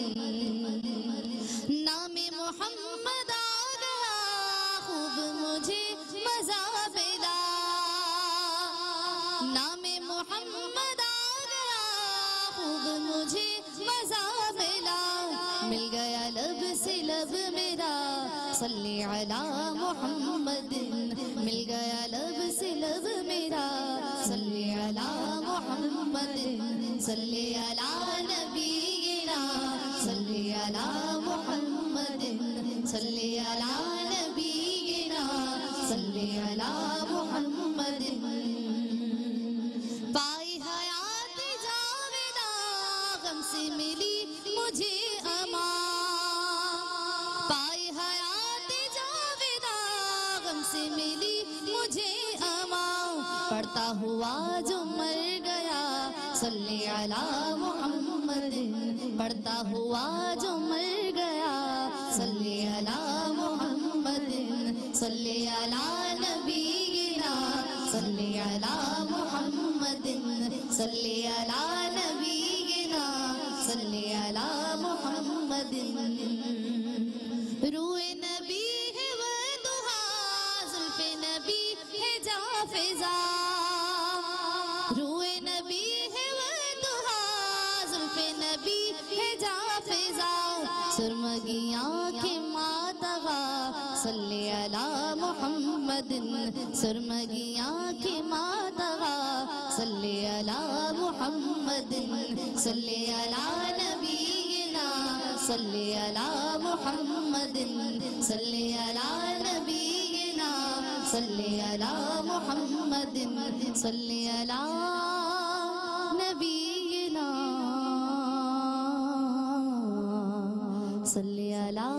نام محمد آ گیا خوب مجھے مزہ ملا، نام محمد آ گیا خوب مجھے مزہ ملا، مل گیا لب سے لب میرا صلی علی محمد، مل گیا لب سے لب میرا صلی علی محمد، صلی علی نبینا صلی علی محمد، صلی علی نبینا صلی علی محمد. پائی حیات جاویدہ غم سے ملی مجھے امان، پائی حیات جاویدہ غم سے ملی مجھے امان، پڑھتا ہوا جو مر گیا صلی علی محمد، پڑھتا ہوا جو مر گیا صلی علی محمد، صلی علی نبینا صلی علی محمد، صلی علی نبینا صلی علی محمد. روئے نبی ہے وہ دہا، زلف نبی ہے جا فضا، روئے نبی ہے وہ دہا، زلف نبی ہے جا فضا، سرمگیاں کے ماتغا صلی علی محمد، سرمگیاں کے ماتغا صلی علی محمد، صلی علی نبینا صلی علی محمد، صلی علی نبینا صلی علی محمد، صلی علی نبینا صلی علی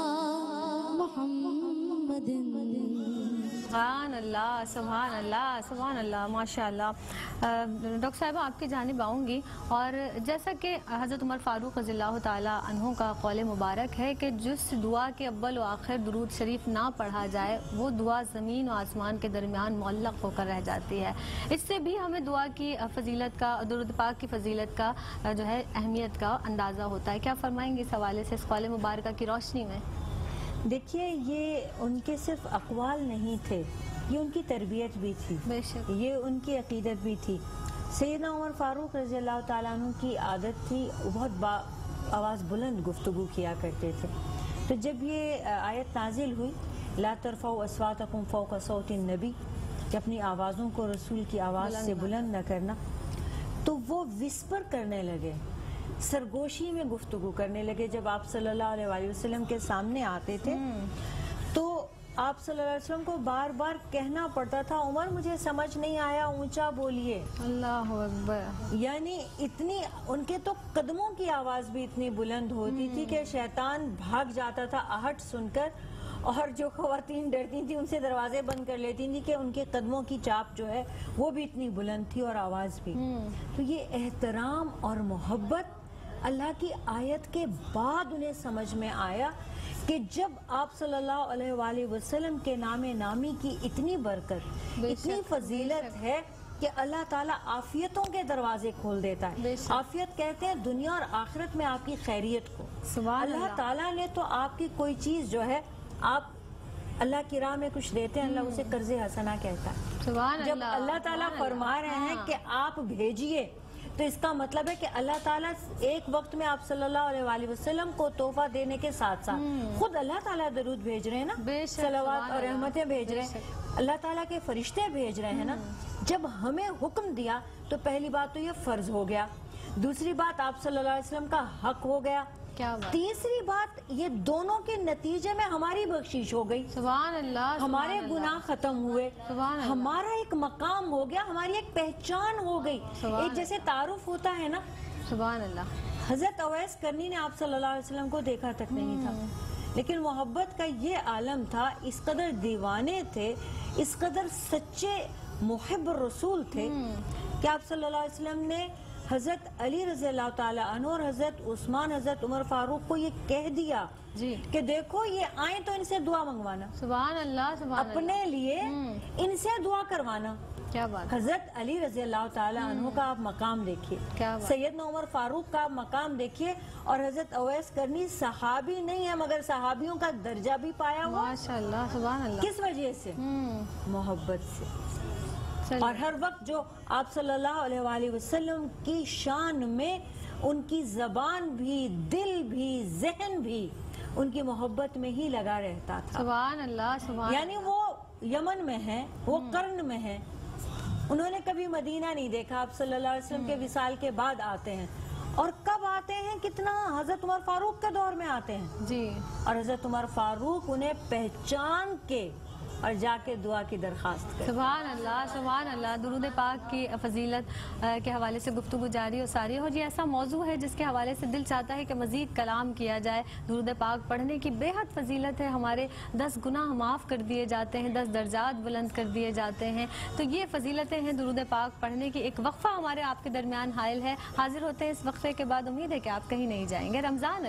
محمد. سبحان اللہ سبحان اللہ سبحان اللہ. ماشاء اللہ. ڈاکٹر صاحبہ آپ کی جانب آؤں گی، اور جیسا کہ حضرت عمر فاروق رضی اللہ تعالیٰ عنہ کا قول مبارک ہے کہ جس دعا کے اول و آخر درود شریف نہ پڑھا جائے وہ دعا زمین و آسمان کے درمیان معلق ہو کر رہ جاتی ہے. اس سے بھی ہمیں دعا کی فضیلت کا، درود پاک کی فضیلت کا جو ہے اہمیت کا اندازہ ہوتا ہے. کیا فرمائیں گے اس حوالے سے اس قول مبارکہ کی روشنی میں؟ دیکھیے، یہ ان کے صرف اقوال نہیں تھے، یہ ان کی تربیت بھی تھی، بے شک. یہ ان کی عقیدت بھی تھی. سیدنا عمر فاروق رضی اللہ تعالیٰ عنہ کی عادت تھی بہت آواز بلند گفتگو کیا کرتے تھے. تو جب یہ آیت نازل ہوئی لا ترفعوا اصواتکم فوق صوت النبی، کہ اپنی آوازوں کو رسول کی آواز سے بلند نہ کرنا، تو وہ وسپر کرنے لگے، سرگوشی میں گفتگو کرنے لگے. جب آپ صلی اللہ علیہ وسلم کے سامنے آتے تھے تو آپ صلی اللہ علیہ وسلم کو بار بار کہنا پڑتا تھا عمر مجھے سمجھ نہیں آیا، اونچا بولیے. اللہ اکبر. یعنی اتنی ان کے تو قدموں کی آواز بھی اتنی بلند ہوتی تھی کہ شیطان بھاگ جاتا تھا آہٹ سن کر، اور جو خواتین ڈرتی تھیں ان سے دروازے بند کر لیتی تھیں کہ ان کے قدموں کی چاپ جو ہے وہ بھی اتنی بلند تھی اور آواز بھی. تو یہ احترام اور محبت اللہ کی آیت کے بعد انہیں سمجھ میں آیا کہ جب آپ صلی اللہ علیہ وآلہ وسلم کے نام نامی کی اتنی برکت، اتنی فضیلت ہے کہ اللہ تعالیٰ عافیتوں کے دروازے کھول دیتا ہے. عافیت کہتے ہیں دنیا اور آخرت میں آپ کی خیریت کو. اللہ تعالیٰ نے تو آپ کی کوئی چیز جو ہے آپ اللہ کی راہ میں کچھ دیتے ہیں، اللہ اسے قرض حسنہ کہتا ہے. جب اللہ تعالیٰ فرما رہے ہیں کہ آپ بھیجیے تو اس کا مطلب ہے کہ اللہ تعالیٰ ایک وقت میں آپ صلی اللہ علیہ وآلہ وسلم کو تحفہ دینے کے ساتھ ساتھ خود اللہ تعالیٰ درود بھیج رہے ہیں نا، صلوات اور رحمتیں بھیج رہے ہیں، اللہ تعالیٰ کے فرشتے بھیج رہے ہیں نا. جب ہمیں حکم دیا تو پہلی بات تو یہ فرض ہو گیا، دوسری بات آپ صلی اللہ علیہ وسلم کا حق ہو گیا، تیسری بات یہ دونوں کے نتیجے میں ہماری بخشش ہو گئی. سبحان اللہ. ہمارے گناہ ختم ہوئے، ہمارا ایک مقام ہو گیا، ہماری ایک پہچان ہو گئی. ایک جیسے تعارف ہوتا ہے نا. سبحان اللہ. حضرت اویس کرنی نے آپ صلی اللہ علیہ وسلم کو دیکھا تک نہیں تھا، لیکن محبت کا یہ عالم تھا، اس قدر دیوانے تھے، اس قدر سچے محب رسول تھے کہ آپ صلی اللہ علیہ وسلم نے حضرت علی رضی اللہ تعالیٰ عنہ اور حضرت عثمان، حضرت عمر فاروق کو یہ کہہ دیا کہ دیکھو یہ آئیں تو ان سے دعا منگوانا. سبحان اللہ. اپنے لیے ان سے دعا کروانا. کیا بات. حضرت علی رضی اللہ تعالیٰ عنہ کا آپ مقام دیکھیے، سیدنا عمر فاروق کا آپ مقام دیکھیے، اور حضرت اویس کرنی صحابی نہیں ہے مگر صحابیوں کا درجہ بھی پایا ہوا. ماشاءاللہ. سبحان اللہ. کس وجہ سے؟ محبت سے. اور ہر وقت جو آپ صلی اللہ علیہ وآلہ وسلم کی شان میں ان کی زبان بھی، دل بھی، ذہن بھی ان کی محبت میں ہی لگا رہتا تھا. سبحان اللہ. یعنی وہ یمن میں ہیں، وہ قرن میں ہیں، انہوں نے کبھی مدینہ نہیں دیکھا. آپ صلی اللہ علیہ وسلم کے وصال کے بعد آتے ہیں، اور کب آتے ہیں؟ کتنا؟ حضرت عمر فاروق کے دور میں آتے ہیں جی. اور حضرت عمر فاروق انہیں پہچان کے اور جا کے دعا کی درخواست کریں. سبحان اللہ. سبحان اللہ. درود پاک کی فضیلت کے حوالے سے گفتگو جاری اور ساری ہو. یہ ایسا موضوع ہے جس کے حوالے سے دل چاہتا ہے کہ مزید کلام کیا جائے. درود پاک پڑھنے کی بے حد فضیلت ہے. ہمارے 10 گناہ معاف کر دیے جاتے ہیں، 10 درجات بلند کر دیے جاتے ہیں. تو یہ فضیلتیں ہیں درود پاک پڑھنے کی. ایک وقفہ ہمارے آپ کے درمیان حائل ہے. حاضر ہوتے ہیں اس وقفے کے بعد. امید ہے کہ آپ کہیں نہیں جائیں گے. رمضان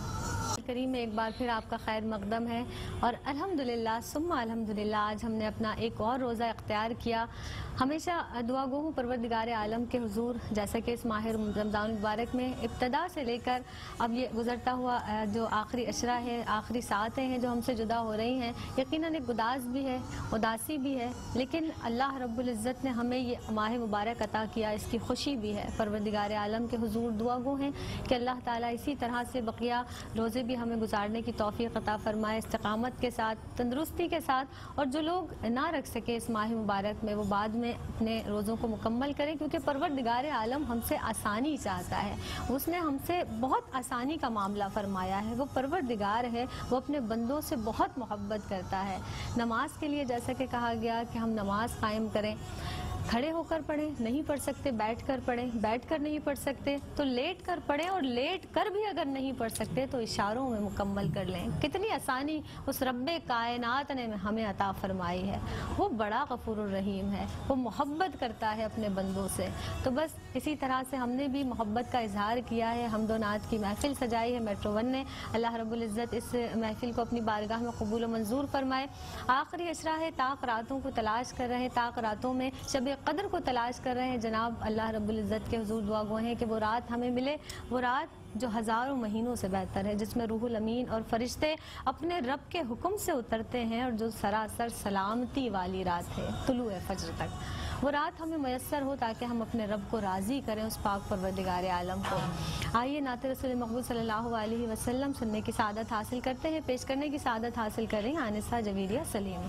الکریم میں ایک بار پھر آپ کا خیر مقدم ہے، اور الحمدللہ ثم الحمدللہ آج ہم نے اپنا ایک اور روزہ اختیار کیا. ہمیشہ دعا گو ہوں پروردگار عالم کے حضور، جیسا کہ اس ماہ رمضان المبارک میں ابتدا سے لے کر اب یہ گزرتا ہوا جو آخری عشرہ ہے، آخری ساعتیں ہیں جو ہم سے جدا ہو رہی ہیں، یقیناً ایک گداز بھی ہے، اداسی بھی ہے، لیکن اللہ رب العزت نے ہمیں یہ ماہ مبارک عطا کیا، اس کی خوشی بھی ہے. پروردگار عالم کے حضور دعا گو ہیں کہ اللہ تعالیٰ اسی طرح سے بقیہ روزے بھی ہمیں گزارنے کی توفیق عطا فرمائے، استقامت کے ساتھ، تندرستی کے ساتھ. اور جو لوگ نہ رکھ سکے اس ماہ مبارک میں، وہ بعد میں اپنے روزوں کو مکمل کریں، کیونکہ پروردگار عالم ہم سے آسانی چاہتا ہے. اس نے ہم سے بہت آسانی کا معاملہ فرمایا ہے. وہ پروردگار ہے، وہ اپنے بندوں سے بہت محبت کرتا ہے. نماز کے لیے جیسا کہ کہا گیا کہ ہم نماز قائم کریں، کھڑے ہو کر پڑھیں، نہیں پڑھ سکتے بیٹھ کر پڑھیں، بیٹھ کر نہیں پڑھ سکتے تو لیٹ کر پڑھیں، اور لیٹ کر بھی اگر نہیں پڑھ سکتے تو اشاروں میں مکمل کر لیں. کتنی آسانی اس رب کائنات نے ہمیں عطا فرمائی ہے. وہ بڑا غفور الرحیم ہے، وہ محبت کرتا ہے اپنے بندوں سے. تو بس اسی طرح سے ہم نے بھی محبت کا اظہار کیا ہے. حمد و نعت کی محفل سجائی ہے میٹرو 1 نے. اللہ رب العزت اس محفل کو اپنی بارگاہ میں قبول و منظور فرمائے. آخری عشرہ ہے، طاق راتوں کو تلاش کر رہے ہیں، طاق راتوں میں شب قدر کو تلاش کر رہے ہیں. جناب اللہ رب العزت کے حضور دعا گو ہیں کہ وہ رات ہمیں ملے، وہ رات جو ہزاروں مہینوں سے بہتر ہے، جس میں روح الامین اور فرشتے اپنے رب کے حکم سے اترتے ہیں، اور جو سراسر سلامتی والی رات ہے طلوع فجر تک. وہ رات ہمیں میسر ہو تاکہ ہم اپنے رب کو راضی کریں، اس پاک پروردگار عالم کو. آئیے نعت رسول مقبول صلی اللہ علیہ وسلم سننے کی سعادت حاصل کرتے ہیں. پیش کرنے کی سعادت حاصل کر رہی ہیں آنسہ جویریہ سلیم.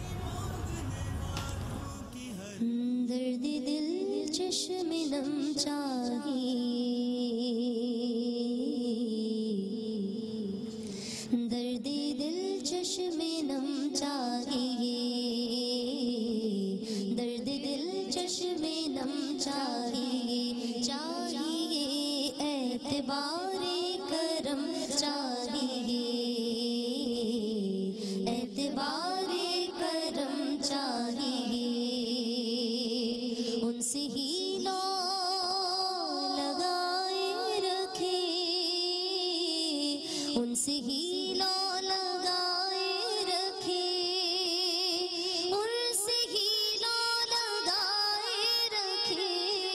درد دل چشم نم چاہیے، درد دل چشم نم چاہیے، درد دل چشم نم چاہیے، چاہیے اعتبار کرم چاہیے، اعتبار سے ہی لو لگائے رکھے، ان سے ہی لو لگائے رکھے،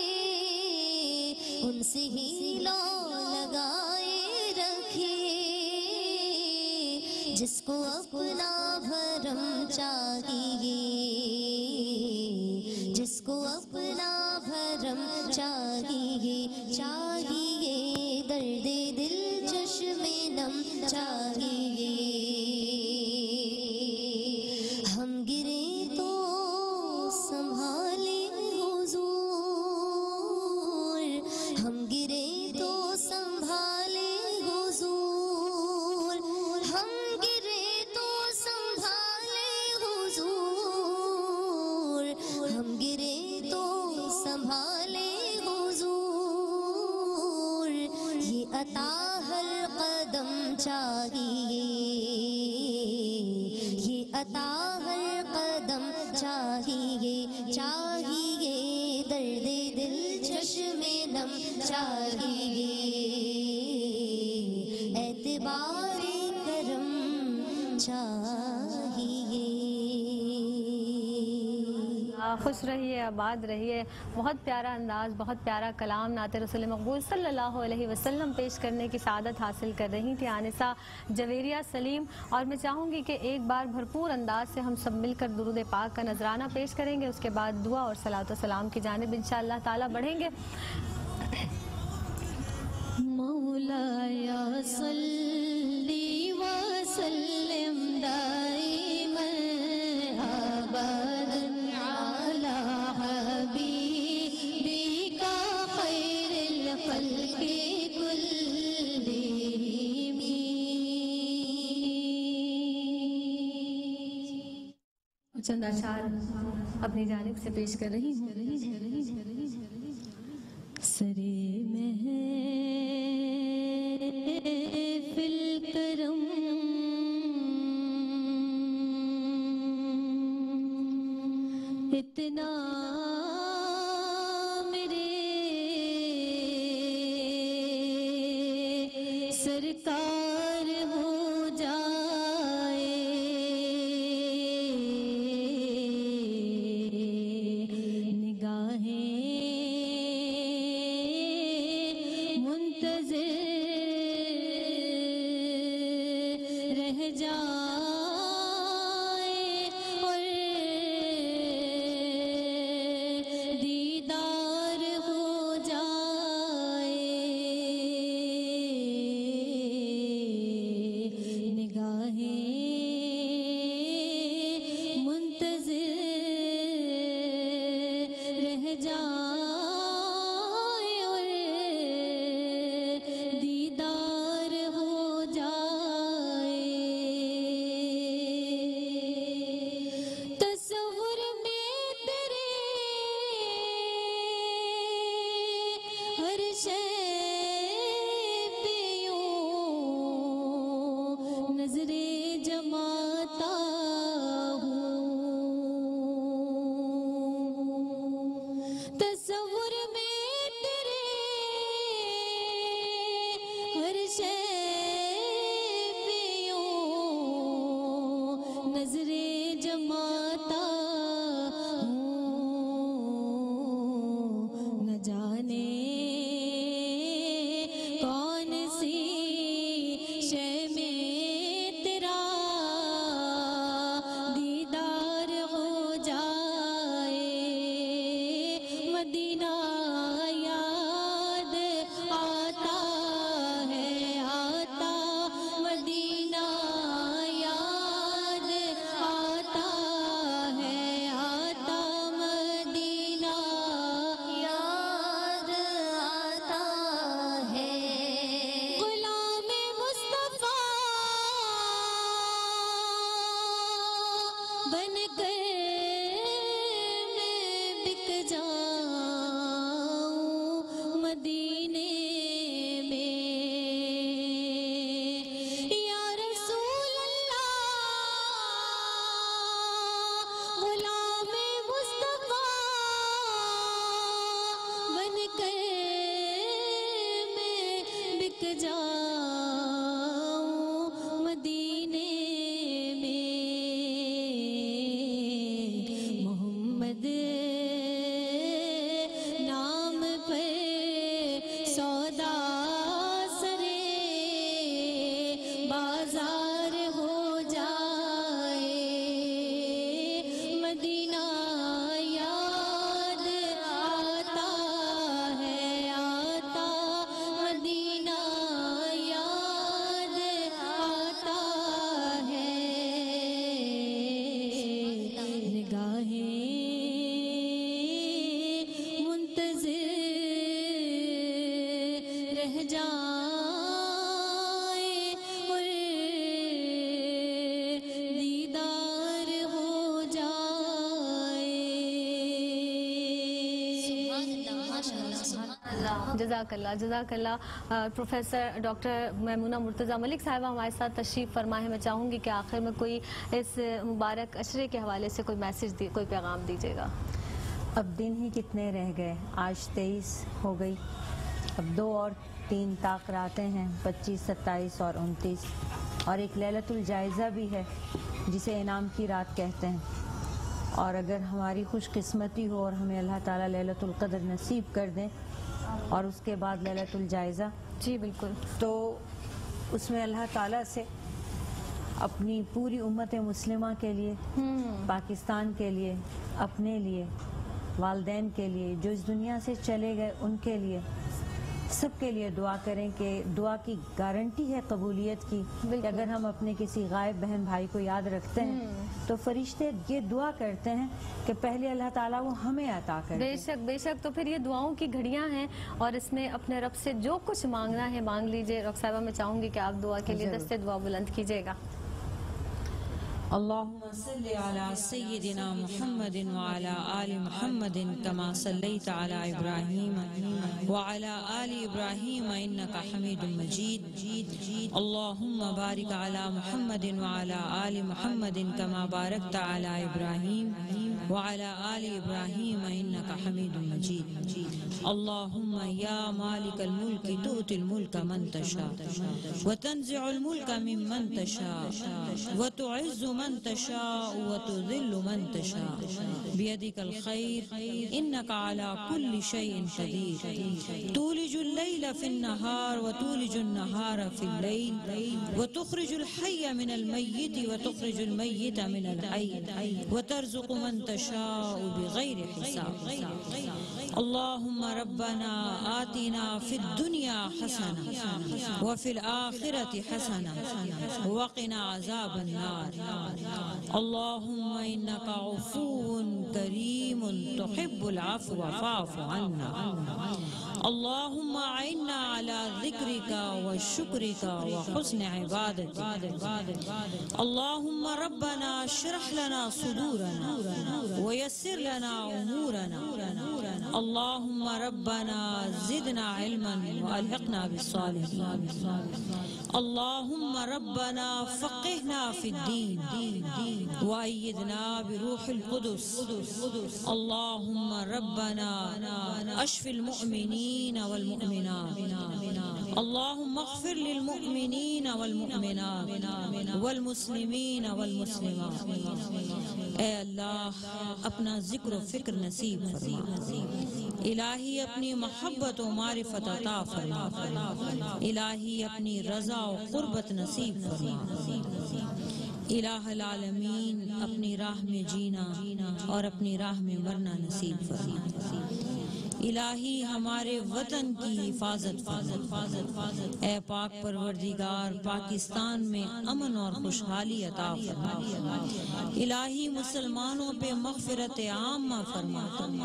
ان سے ہی لو لگائے رکھے، جس کو اپنا بھرم چاہیے، جس کو اپنا بھرم چاہیے، چاہیے درد دل چشم نم چاہیے، ہم گرے تو سنبھالے حضور، ہم گرے تو سنبھالے حضور، ہم گرے تو سنبھالے حضور، ہم گرے تو سنبھالے حضور، یہ عطا ہر قدم چاہیے، یہ عطا ہر قدم چاہیے، چاہیے درد دل چشم نم چاہیے، اعتبار کرم چاہیے۔ خوش رہیے، آباد رہیے۔ بہت پیارا انداز، بہت پیارا کلام نعت رسول مقبول صلی اللہ علیہ وسلم پیش کرنے کی سعادت حاصل کر رہی تھی آنسہ جویریہ سلیم، اور میں چاہوں گی کہ ایک بار بھرپور انداز سے ہم سب مل کر درود پاک کا نذرانہ پیش کریں گے، اس کے بعد دعا اور صلاۃ و سلام کی جانب انشاءاللہ تعالی بڑھیں گے۔ مولایا صلی وسلم دائما ابدا علی حبیبک خیر الخلق کلہم۔ چند اشعار اپنی جانب سے پیش کر رہی ہوں۔ سرے محفل کرم اتنا میرے سرکار ہو جائے، نگاہیں منتظر رہ جائے، اور دیدار ہو جائے، نگاہیں منتظر رہ جائے، اور دیدار ہو جائے۔ تصور میں تیرے ہر شے پہ یوں نظریں جماتا ہوں، تصور میں تیرے ہر شے پہ یوں نظریں جماتا ہوں، نہ جانے کون سی شے میں تیرا دیدار ہو جائے، مدینہ یاد آتا ہے، آتا مدینہ یاد آتا ہے، آتا مدینہ یاد آتا ہے، غلام مصطفیٰ بن کر میں بک جاؤں مدینے میں، یا رسول اللہ غلام مصطفیٰ بن کر میں بک جاؤں راہیں منتظر رہ جائیں اور دیدار ہو جائے. جزاک اللہ. پروفیسر ڈاکٹر میمونہ مرتضیٰ ملک صاحبہ ہمارے ساتھ تشریف فرما ہے. میں چاہوں گی کہ آخر میں کوئی اس مبارک عشرے کے حوالے سے کوئی میسج کوئی پیغام دیجیے گا. اب دن ہی کتنے رہ گئے, آج 23 ہو گئی, اب 2 اور 3 طاق راتیں ہیں, 25, 27 اور 29, اور ایک لیلۃ الجائزہ بھی ہے جسے انعام کی رات کہتے ہیں. اور اگر ہماری خوش قسمتی ہو اور ہمیں اللہ تعالیٰ لیلۃ القدر نصیب کر دیں اور اس کے بعد لیلۃ الجائزہ, جی بالکل, تو اس میں اللہ تعالیٰ سے اپنی پوری امت مسلمہ کے لیے, پاکستان کے لیے, اپنے لیے, والدین کے لیے, جو اس دنیا سے چلے گئے ان کے لیے, سب کے لیے دعا کریں کہ دعا کی گارنٹی ہے قبولیت کی. کہ اگر ہم اپنے کسی غائب بہن بھائی کو یاد رکھتے ہیں تو فرشتے یہ دعا کرتے ہیں کہ پہلے اللہ تعالیٰ وہ ہمیں عطا کر دے. بے شک. تو پھر یہ دعاؤں کی گھڑیاں ہیں اور اس میں اپنے رب سے جو کچھ مانگنا ہے مانگ لیجئے. رخ صاحبہ میں چاہوں گی کہ آپ دعا کے لیے دست دعا بلند کیجئے گا. اللهم صل على سيدنا محمد وعلى آل محمد كما صليت على إبراهيم وعلى آل إبراهيم إنك حميد مجيد. اللهم بارك على محمد وعلى آل محمد كما باركت على إبراهيم وعلى آل إبراهيم إنك حميد مجيد. اللهم يا مالك الملك تؤتي الملك من تشاء وتنزع الملك ممن تشاء وتعز من تشاء وتذل من تشاء بيدك الخير إنك على كل شيء قدير. تولج الليل في النهار وتولج النهار في الليل وتخرج الحي من الميت وتخرج الميت من الحي وترزق من تشاء بغير حساب. اللهم ربنا آتنا في الدنيا حسنة وفي الآخرة حسنة وقنا عذاب النار. اللهم إنك عفو كريم تحب العفو فاعف عنا. اللهم أعنا على ذكرك وشكرك وحسن عبادتك. اللهم ربنا اشرح لنا صدورنا ويسر لنا أمورنا. اللهم ربنا زدنا علما وألحقنا بالصالحين. اللهم ربنا فقهنا في الدين وأيدنا بروح القدس. اللهم ربنا أشف المؤمنين والمؤمنات. اللهم اغفر للمؤمنين والمؤمنات والمسلمين والمسلمات. اے اللہ اپنا ذکر و فکر نصیب فرما. الہی اپنی محبت و معرفت عطا فرما. الہی اپنی رضا و قربت نصیب فرما. الہ العالمین اپنی راہ میں جینا اور اپنی راہ میں مرنا نصیب فرما. الہی ہمارے وطن کی حفاظت فرما. اے پاک پروردگار پاکستان میں امن اور خوشحالی عطا فرما. الہی مسلمانوں پہ مغفرت عامہ فرما.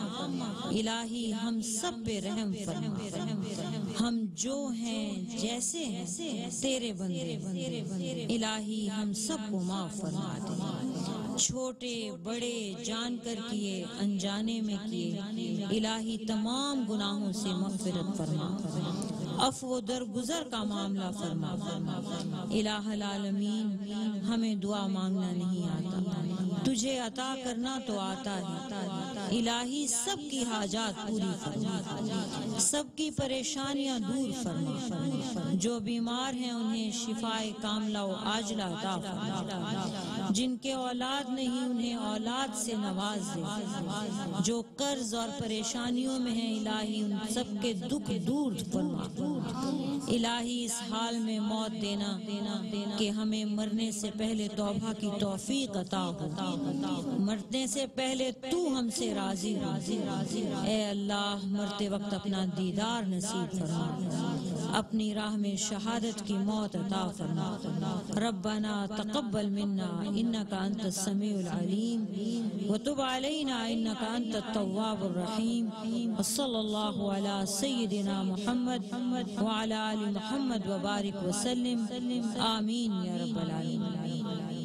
الہی ہم سب پہ رحم فرما. ہم جو ہیں جیسے ہیں تیرے بندے. الہی ہم سب کو معاف فرما دے. چھوٹے بڑے جان کر کیے انجانے میں کیے الہی تمام گناہوں سے مغفرت فرما. عفو درگزر کا معاملہ فرما. الہ العالمین ہمیں دعا مانگنا نہیں آتا, تجھے عطا کرنا تو آتا ہے. الہی سب کی حاجات پوری فرما, سب کی پریشانیاں دور فرما. جو بیمار ہیں انہیں شفائے کاملہ و عاجلہ عطا فرما. جن کے اولاد نہیں انہیں اولاد سے نواز دے. جو قرض اور پریشانیوں میں ہیں الہی ان سب کے دکھ دور فرما. الہی اس حال میں موت دینا کہ ہمیں مرنے سے پہلے توبہ کی توفیق عطا ہو. مرنے سے پہلے تو ہم سے راضی ہو، اے اللہ مرتے وقت اپنا دیدار نصیب فرما، اپنی راہ میں شہادت کی موت عطا فرما۔ ربنا تقبل منا انک انت السمیع العلیم وتب علینا انک انت التواب الرحیم، وصلی اللہ علی سیدنا محمد وعلی آل محمد وبارک وسلم، آمین یا رب العالمین۔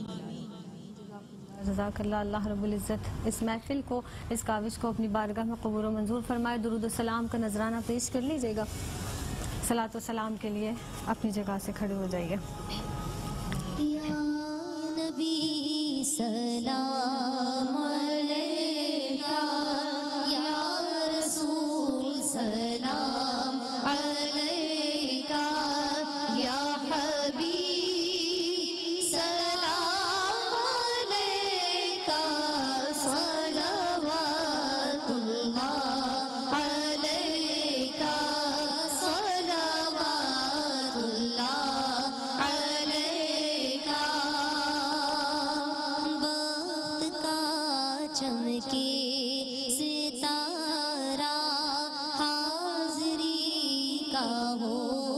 جزاک اللہ، اللہ رب العزت اس محفل کو، اس کاوش کو اپنی بارگاہ میں قبول و منظور فرمائے۔ درود و سلام کا نذرانہ پیش کر لیجیے گا۔ صلاۃ و سلام کے لیے اپنی جگہ سے کھڑے ہو جائیے۔ یا نبی سلام علیکہ، یا رسول سلام علیکہ، یا حبیب سلام علیکہ، صلوات اللہ علیکہ، صلوات اللہ علیکہ۔ وقت کا چمکے ستارہ، حاضری کا ہو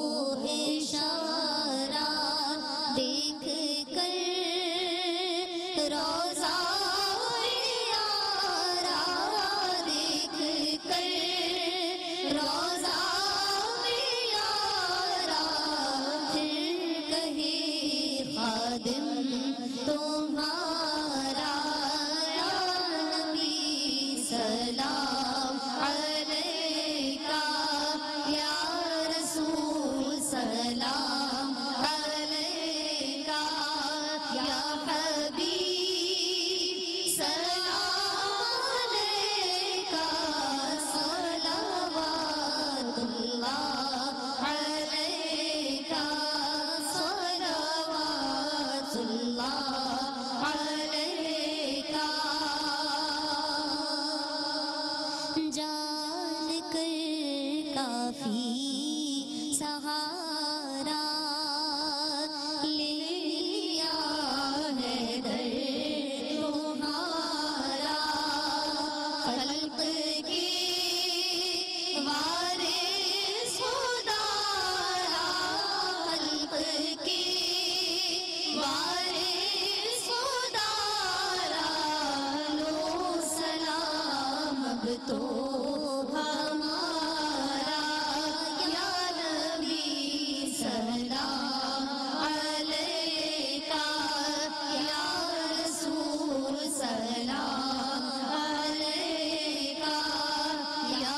اشارہ، دیکھ کر روضہ یارا، دیکھ کر روضہ یارا، پھر کہے خادم تمہارا، یا نبی سلام علیکہ، یا رسول سلام علیکہ، یا حبیب سلام علیکہ، صلوات اللہ علیکہ، صلوات اللہ علیکہ۔ جان کر کافی سہارا لے لیا ہے در تمہارا، خلق کے وارث خدارا، خلق کے وارث خدارا، لو سلام اب تو ہمارا، یا نبی سلام علیکہ، یا رسول سلام علیکہ، یا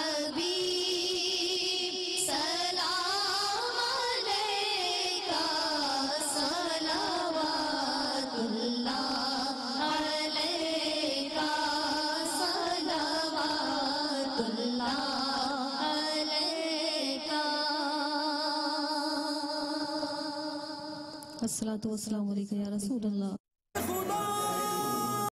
حبیب سلام علیکہ، صلوات اللہ علیکہ، صلوات اللہ علیکہ۔ الصلاۃ والسلام علیکہ یا رسول اللہ۔